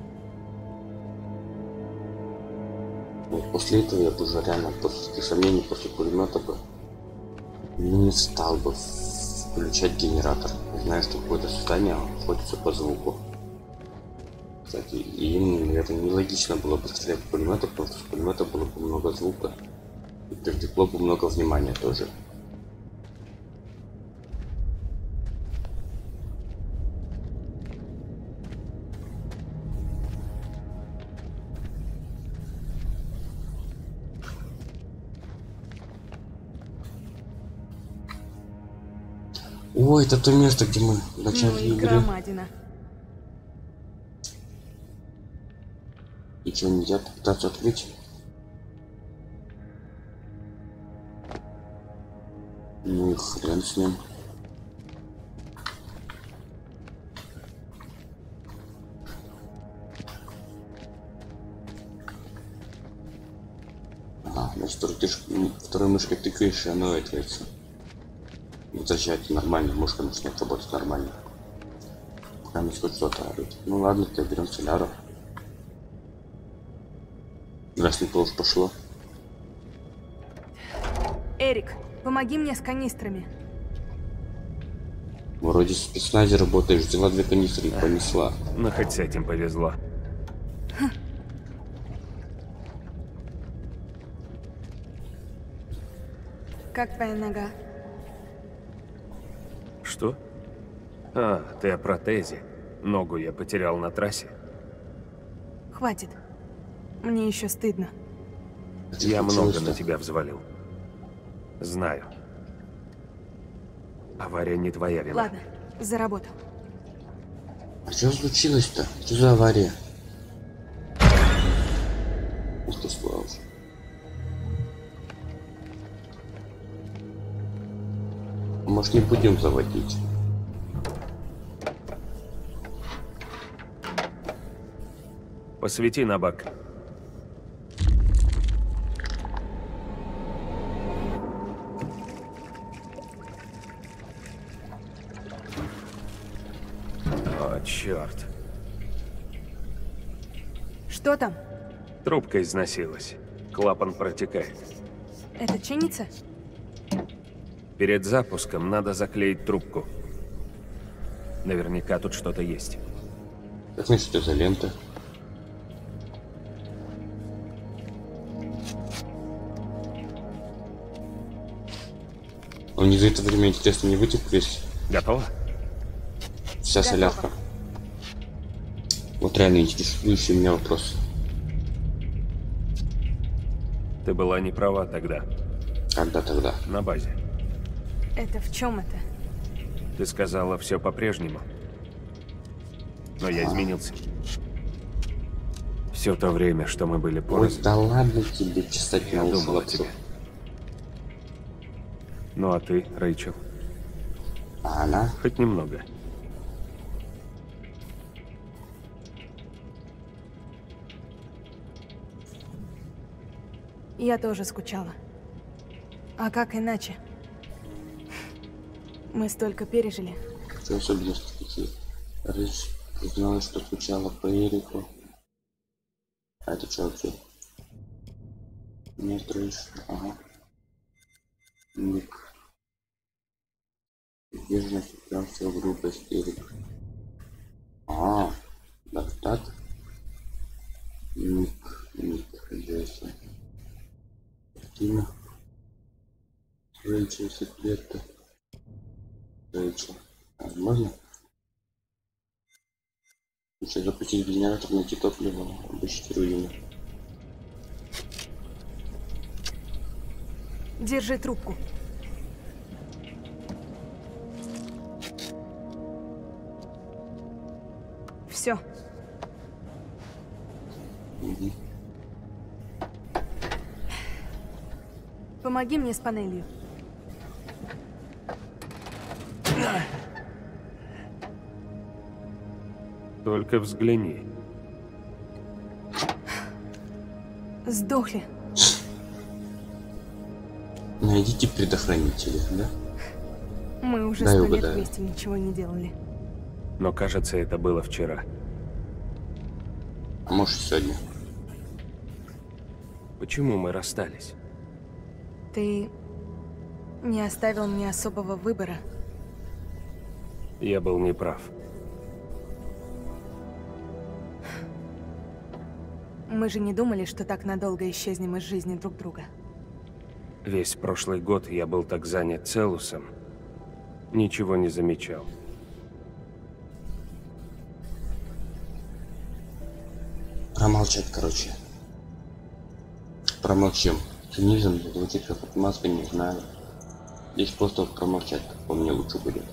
Вот после этого я бы уже реально, после сомнений, после пулемета бы не стал бы включать генератор. Зная, что какое-то состояние находится по звуку. Кстати, и им, наверное, нелогично было бы стрелять в пулемета, потому что с пулемета было бы много звука. И привлекло бы много внимания тоже. Ой, это то место, где мы в начале Ну и игры. громадина. И Ничего нельзя пытаться открыть. Ну и хрен с ним. А, значит, второй, ты, второй мышкой тыкаешь, и оно открывается. Вот зачать нормально, мышка начнет работать нормально. Пока не хоть что-то орёт. Ну ладно, тогда берем соляру. Раз не то уж пошло. Эрик, помоги мне с канистрами. Вроде в спецназе работаешь, взяла две канистры и понесла. Ну хоть с этим повезло. Как твоя нога? Что? А, ты о протезе. Ногу я потерял на трассе. Хватит. Мне еще стыдно. Я много на тебя взвалил. Знаю. Авария не твоя вина. Ладно, за работу. А что случилось-то? Что за авария? Ух ты, слава. Может, не будем заводить? Посвети на бак. О, черт. Что там? Трубка износилась. Клапан протекает. Это чинится? Перед запуском надо заклеить трубку. Наверняка тут что-то есть. Как значит изолента? Он не за это время, интересно, не вытек весь? Готово? Вся солярка. Вот реально интересующий меня вопрос. Ты была не права тогда. Когда тогда? На базе. Это в чем это? Ты сказала все по-прежнему. Но я изменился. Все то время, что мы были Ой, порознь. да ладно тебе чесать Я на думал о ухо. тебе. Ну а ты, Рэйчел? А она? Хоть немного. Я тоже скучала. А как иначе? Мы столько пережили. Что особенности такие? Рыч узнала, что скучала по Эрику. А это что вообще? Не строишь? Ага. Ник. Сдержанность, упрямство, грубость, Эрик. А, так так. Ник, Ник, Джесси. Тина. Рэйчел, секреты. Рэйчел. А, можно? Еще запустить генератор, найти топливо, обычить руины. Держи трубку. Все. Угу. Помоги мне с панелью. Только взгляни. Сдохли. Найдите предохранители, да? Мы уже Дай сто лет угадаю. вместе ничего не делали. Но кажется, это было вчера. А может сегодня? Почему мы расстались? Ты не оставил мне особого выбора. Я был неправ. Мы же не думали, что так надолго исчезнем из жизни друг друга. Весь прошлый год я был так занят Целусом, ничего не замечал. Промолчать, короче. Промолчим. Цинизм звучит как отмазка, не знаю. Здесь просто промолчать, как по мне, лучше будет.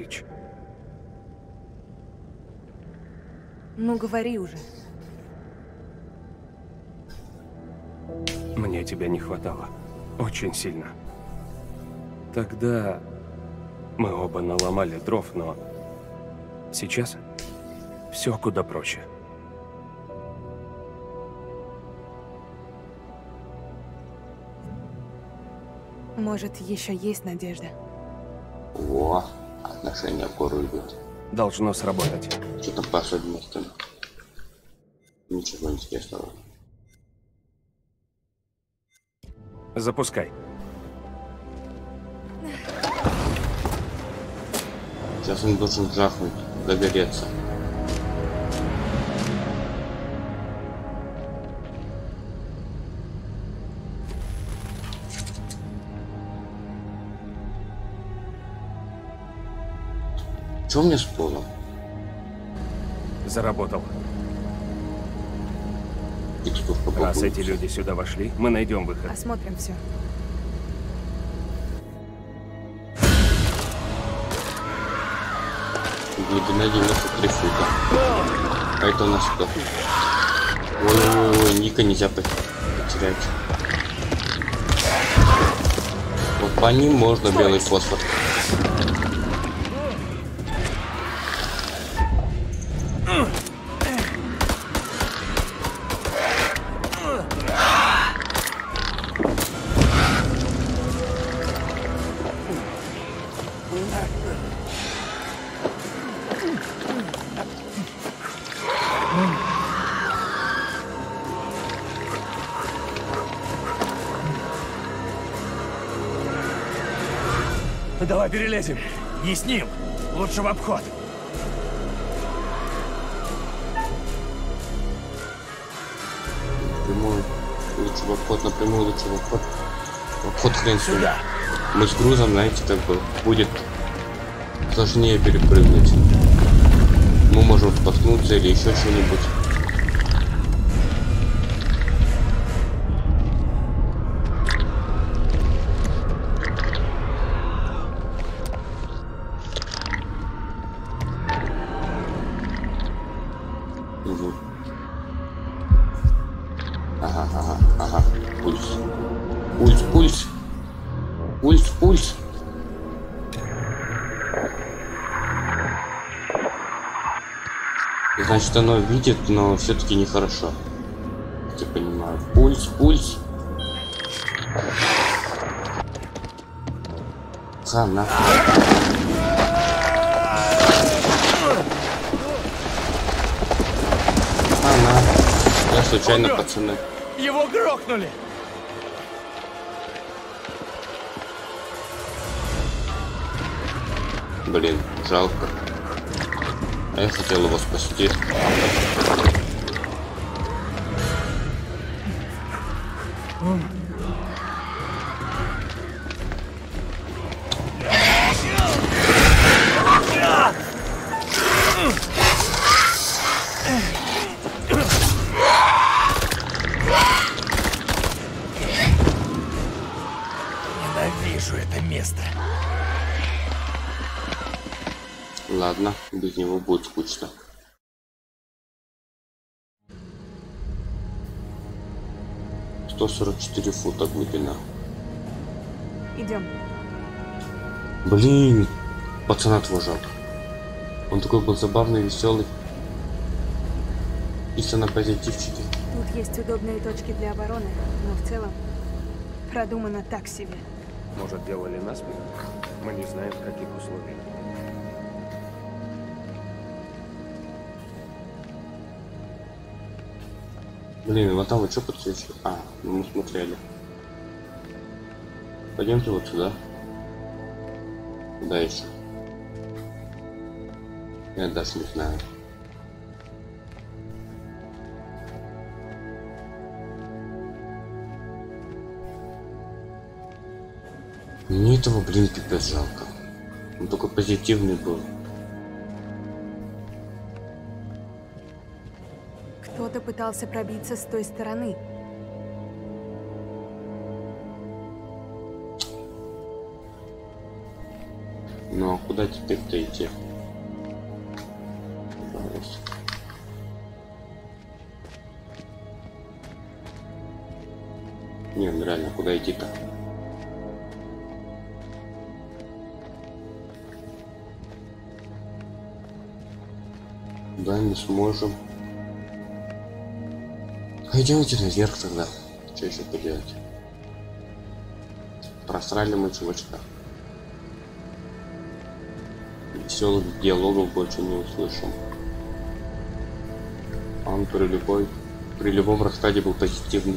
Рэйч. Ну, говори уже. Мне тебя не хватало. Очень сильно. Тогда мы оба наломали дров, но сейчас все куда проще. Может, еще есть надежда. О, отношения в гору идут. Должно сработать. Что там по особенностям? Ничего интересного. Запускай. Сейчас он должен жахнуть, загореться. Что у меня с полом? Заработал. Текстурка Раз побольше. эти люди сюда вошли, мы найдем выход. Осмотрим все. Глубина девяносто три фута. А это у нас что? Ой-ой-ой, Ника нельзя потерять. Вот по ним можно белый фосфор. Давай перелезем. Не с ним. Лучше в обход. Прямой. Лучше в обход, напрямую лучше в обход. В обход хрен с ним. Сюда. Мы с грузом, знаете, как бы будет сложнее перепрыгнуть. Мы можем споткнуться или еще что-нибудь. Угу. Ага, ага, ага. Пульс. Пульс, пульс. Пульс, пульс. Значит, оно видит, но все-таки нехорошо. Я понимаю. Пульс, пульс. Хана. Хана. Я случайно, Умрет. пацаны. Его грохнули. Блин, жалко. А я хотел его спасти. Ненавижу это место. Ладно, без него будет скучно. сто сорок четыре фута глубина. Идем. Блин, пацана твой жалко. Он такой был забавный, веселый. Пицца на позитивчике. Тут есть удобные точки для обороны, но в целом продумано так себе. Может, делали наспех? Мы не знаем, в каких условиях. Блин, вот там вот что подсвечивает? А, ну мы смотрели. Пойдемте вот сюда. Куда еще? Я даже не знаю. Мне этого, блин, пипец жалко. Он такой позитивный был. Кто-то пытался пробиться с той стороны. Ну а куда теперь-то идти? Пожалуйста. Не, Блин, реально, куда идти-то? Да, не сможем. Пойдемте наверх тогда. Что еще поделать? Просрали мы чувачка. Веселых диалогов больше не услышим. Он при любой, при любом раскладе был позитивный.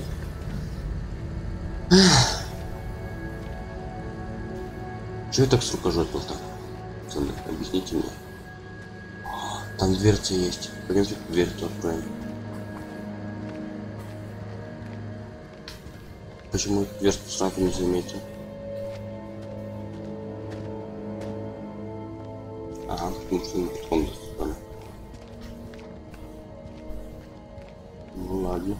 Че я так с рукожопил там? Пацаны, объясните мне. Там дверца есть. Пойдемте дверцу откроем. Почему дверцу сразу не заметил? Ага, потому что мы потом достали. Ну ладно.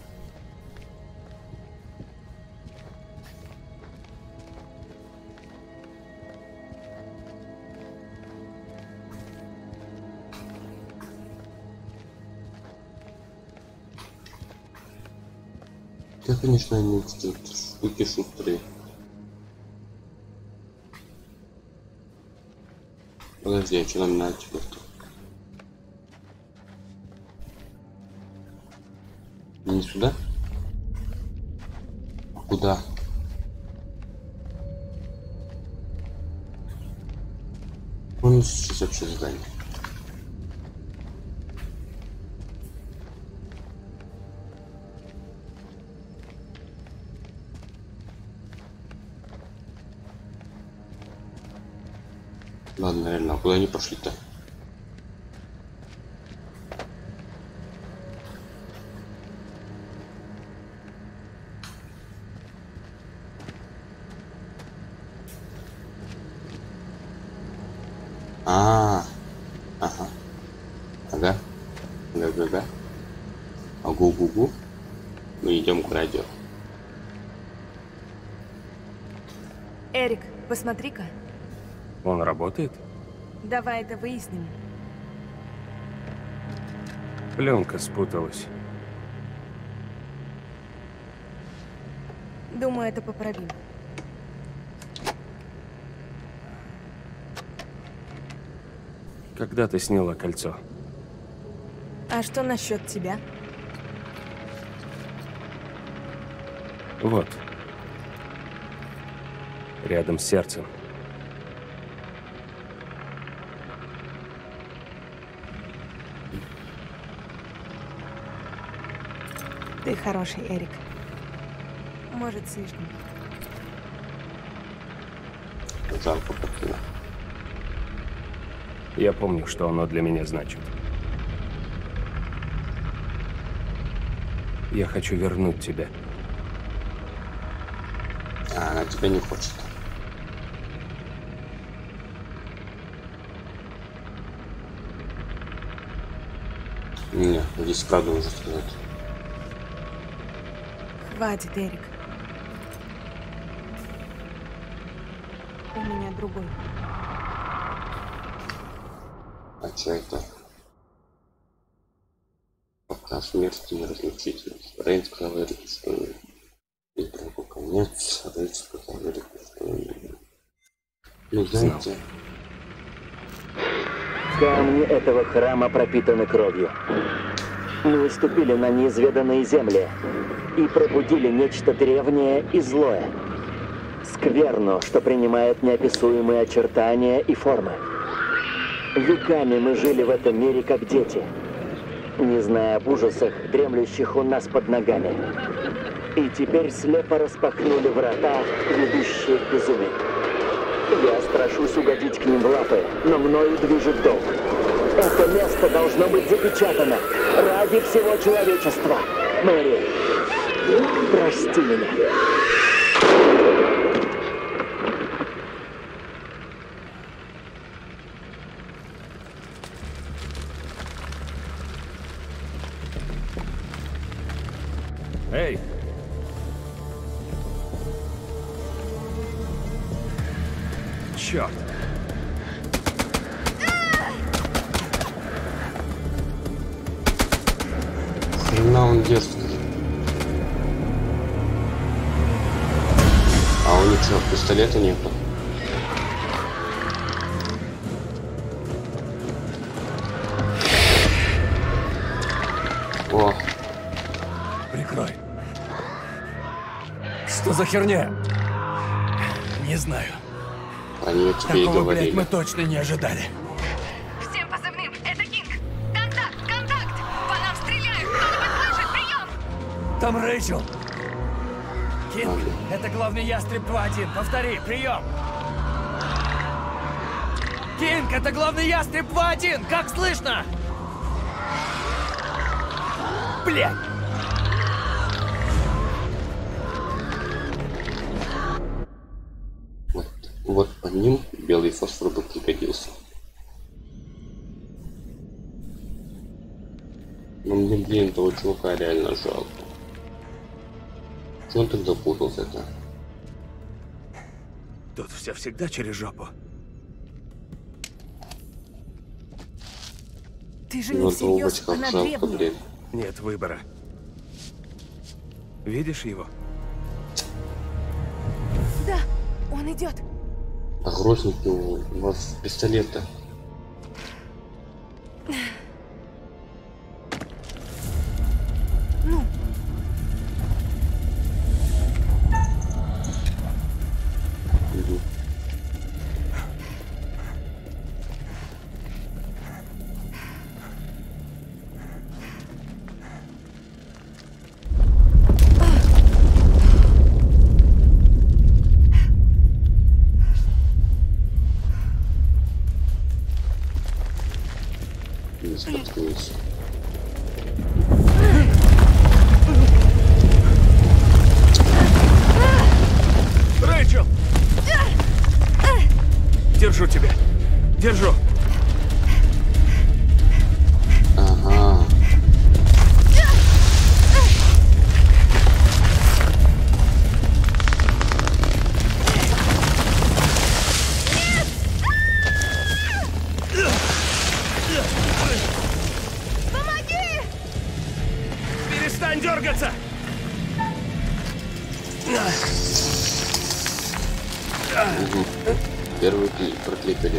Я, конечно, не штуки шустрые. Подожди, а что нам надо теперь-то? Не сюда? А куда? Вон сейчас вообще задание. Ладно, реально, а куда они пошли-то? А, ага, ага, га-га-га, агу-гу-гу. Мы идем к радио. Эрик, посмотри-ка. Он работает? Давай это выясним. Пленка спуталась. Думаю, это поправимо. Когда ты сняла кольцо? А что насчет тебя? Вот. Рядом с сердцем. Ты хороший, Эрик. Может, слишком. Жалко пацана. Я помню, что оно для меня значит. Я хочу вернуть тебя. А, она тебя не хочет. Не, здесь правду нужно сказать. Хватит, Эрик. У меня другой. А что это? Пока смерти не разлучитель. Рейн сказал Эрику, что Эрику конец. Рейн сказал Эрику, что... Ну, знаете... Камни этого храма пропитаны кровью. Мы ступили на неизведанные земли и пробудили нечто древнее и злое. Скверну, что принимает неописуемые очертания и формы. Веками мы жили в этом мире как дети, не зная об ужасах, дремлющих у нас под ногами. И теперь слепо распахнули врата, ведущие к безумию. Я страшусь угодить к ним в лапы, но мною движет долг. Это место должно быть запечатано ради всего человечества. Мэри, прости меня. Эй! Черт! Хрена он дерзкий. что, пистолета нету? О. Прикрой. Что за херня? Не знаю. Они тебе и Такого, блядь, говорили. мы точно не ожидали. Всем позывным, это Кинг. Контакт, контакт. По нам стреляют. Кто-нибудь слышит? Прием. Там Рэйчел. Кинг, это главный ястреб два один. Повтори, прием. Кинг, это главный ястреб два один. Как слышно? Блядь. Вот, вот по ним белый фосфор бы пригодился. Но мне, блин, того чувака реально жалко. Чего он так запутался-то? Тут все всегда через жопу. Ты же Ну, не это всерьез, овощка она жалко, древняя. блин. Нет выбора. Видишь его? Да, он идет. А грозники у вас пистолета. Ну. Угу. Не споткнулся. Рэйчел! Держу тебя. Держу. Ага. Помоги! Перестань дергаться! Угу. Первый клип прокликали.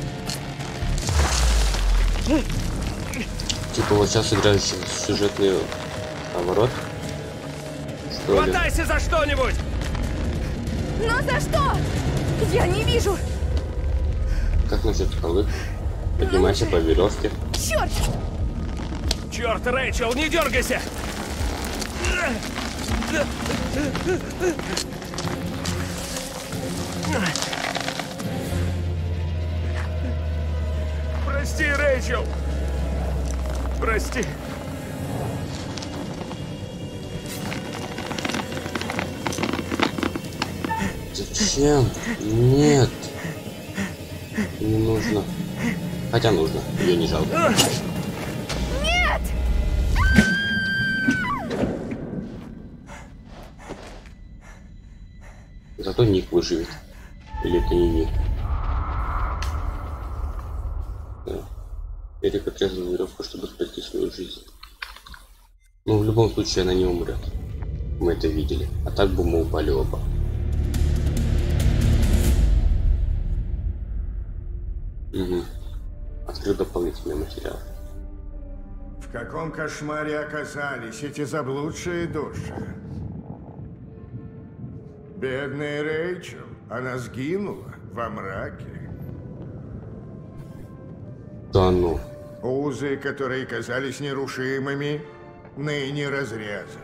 Типа вот сейчас играешь в сюжетный поворот. Что ли? Хватайся за что-нибудь! Но за что? Я не вижу. Как насчет скалы? Поднимайся по веревке. Черт! Черт, Рэйчел, не дергайся! Прости, Рэйчел! Прости. Зачем? Нет. Не нужно. Хотя нужно. Ее не жалко. Нет! Зато Ник выживет. Или это не Ник? Да. Эрик отрезал веревку, чтобы спасти свою жизнь. Но в любом случае она не умрет. Мы это видели. А так бы мы упали оба. Угу. Открыл дополнительный материал. В каком кошмаре оказались эти заблудшие души? Бедная Рэйчел, она сгинула во мраке. Да ну. Узы, которые казались нерушимыми, ныне разрезаны.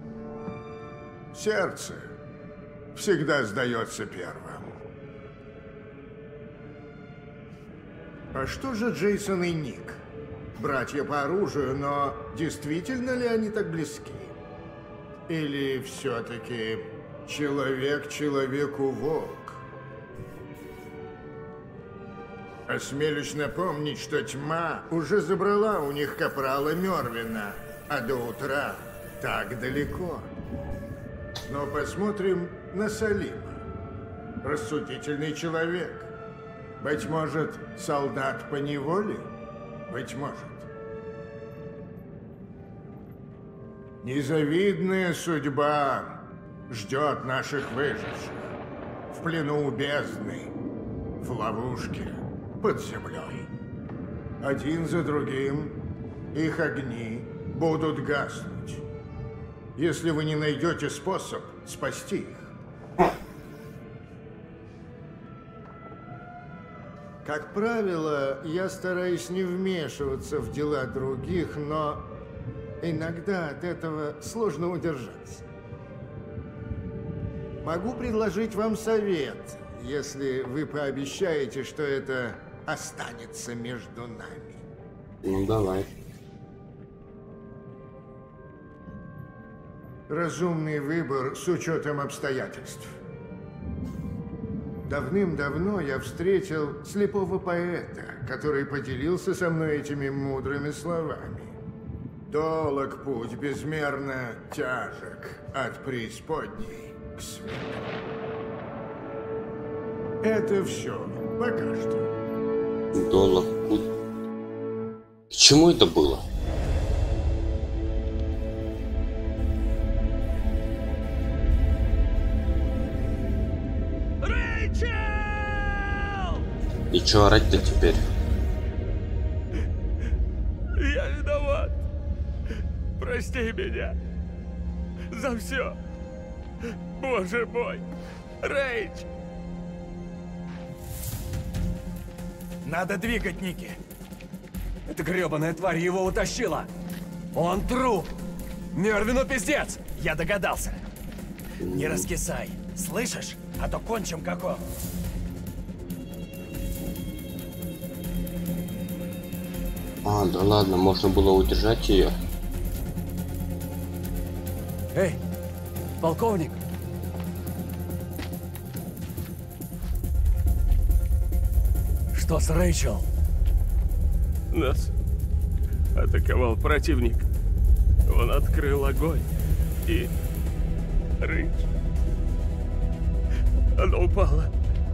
Сердце всегда сдается первым. А что же Джейсон и Ник? Братья по оружию, но действительно ли они так близки? Или все-таки человек человеку волк? Осмелюсь напомнить, что тьма уже забрала у них капрала Мервина, а до утра так далеко. Но посмотрим на Салима. Рассудительный человек. Быть может, солдат по неволе? Быть может. Незавидная судьба ждет наших выживших. в плену у бездны, в ловушке под землей. Один за другим их огни будут гаснуть, если вы не найдете способ спасти их. Как правило, я стараюсь не вмешиваться в дела других, но иногда от этого сложно удержаться. Могу предложить вам совет, если вы пообещаете, что это останется между нами. Ну, давай. Разумный выбор с учетом обстоятельств. Давным-давно я встретил слепого поэта, который поделился со мной этими мудрыми словами. Долог путь, безмерно тяжек от преисподней к свету. Это все пока что. Долог путь. К чему это было? И чё орать-то теперь? Я виноват. Прости меня. За все. Боже мой. Рейч. Надо двигать, Ники. Эта гребаная тварь его утащила. Он труп. Мервину пиздец. Я догадался. Не раскисай. Слышишь? А то кончим как он. А, да ладно, можно было удержать ее. Эй, полковник. Что с Рэйчел? Нас атаковал противник. Он открыл огонь. И... Рэйч... Она упала.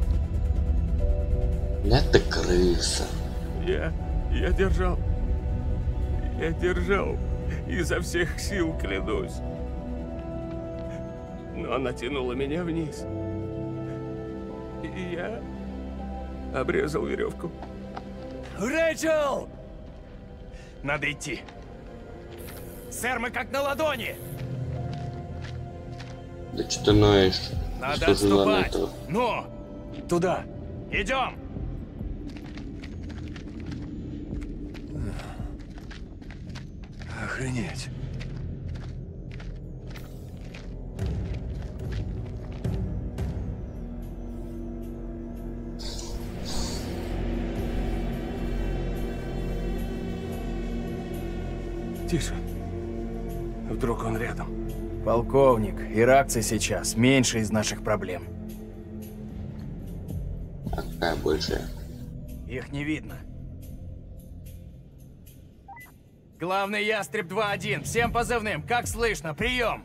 Это крыса. Я... Я держал. Я держал. Изо всех сил, клянусь. Но она тянула меня вниз. И я... обрезал веревку. Рэйчел! Надо идти. Сэр, мы как на ладони. Да что ты ноешь? Надо отступать. Ну! Туда. Идем! Охренеть. Тише. Вдруг он рядом. Полковник, иракцы сейчас меньше из наших проблем. А какая большая? Их не видно. Главный ястреб два один. Всем позывным. Как слышно? Прием.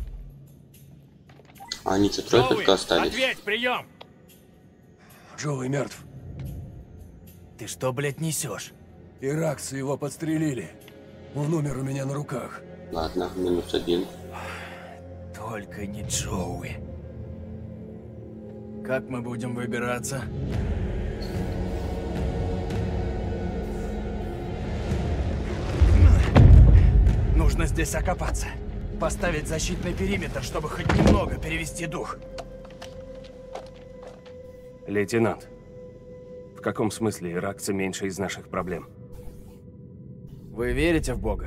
А они что, трое только остались? Ответь, прием. Джоуи мертв. Ты что, блядь, несешь? Иракцы его подстрелили. Он умер у меня на руках. Ладно, минус один. Только не Джоуи. Как мы будем выбираться? Нужно здесь окопаться. Поставить защитный периметр, чтобы хоть немного перевести дух. Лейтенант, в каком смысле иракцы меньше из наших проблем? Вы верите в Бога?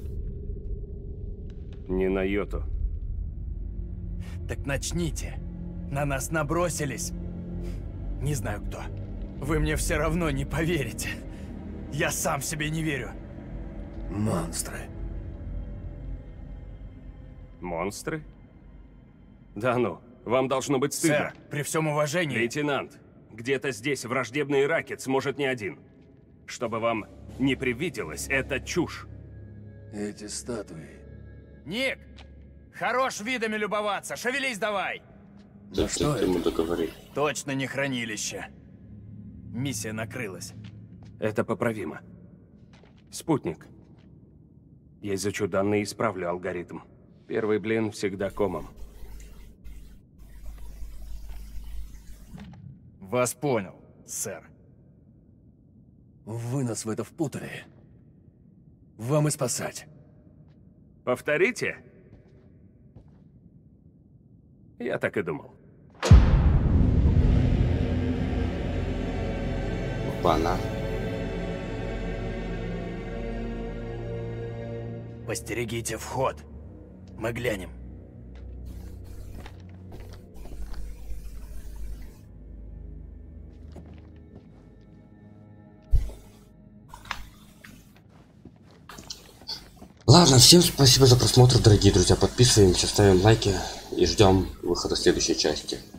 Не на йоту. Так начните. На нас набросились. Не знаю кто. Вы мне все равно не поверите. Я сам себе не верю. Монстры. Монстры? Да ну, вам должно быть стыдно. Сэр, при всем уважении... Лейтенант, где-то здесь враждебный иракец, может, не один. Чтобы вам не привиделось, это чушь. Эти статуи. Ник! Хорош видами любоваться, шевелись давай! Да что ты ему договорил? Точно не хранилище. Миссия накрылась. Это поправимо. Спутник. Я изучу данные и исправлю алгоритм. Первый блин всегда комом. Вас понял, сэр. Вы нас в это впутали. Вам и спасать. Повторите? Я так и думал. Опа-на. Постерегите вход. Мы глянем. Ладно, всем спасибо за просмотр, дорогие друзья. Подписываемся, ставим лайки и ждем выхода следующей части.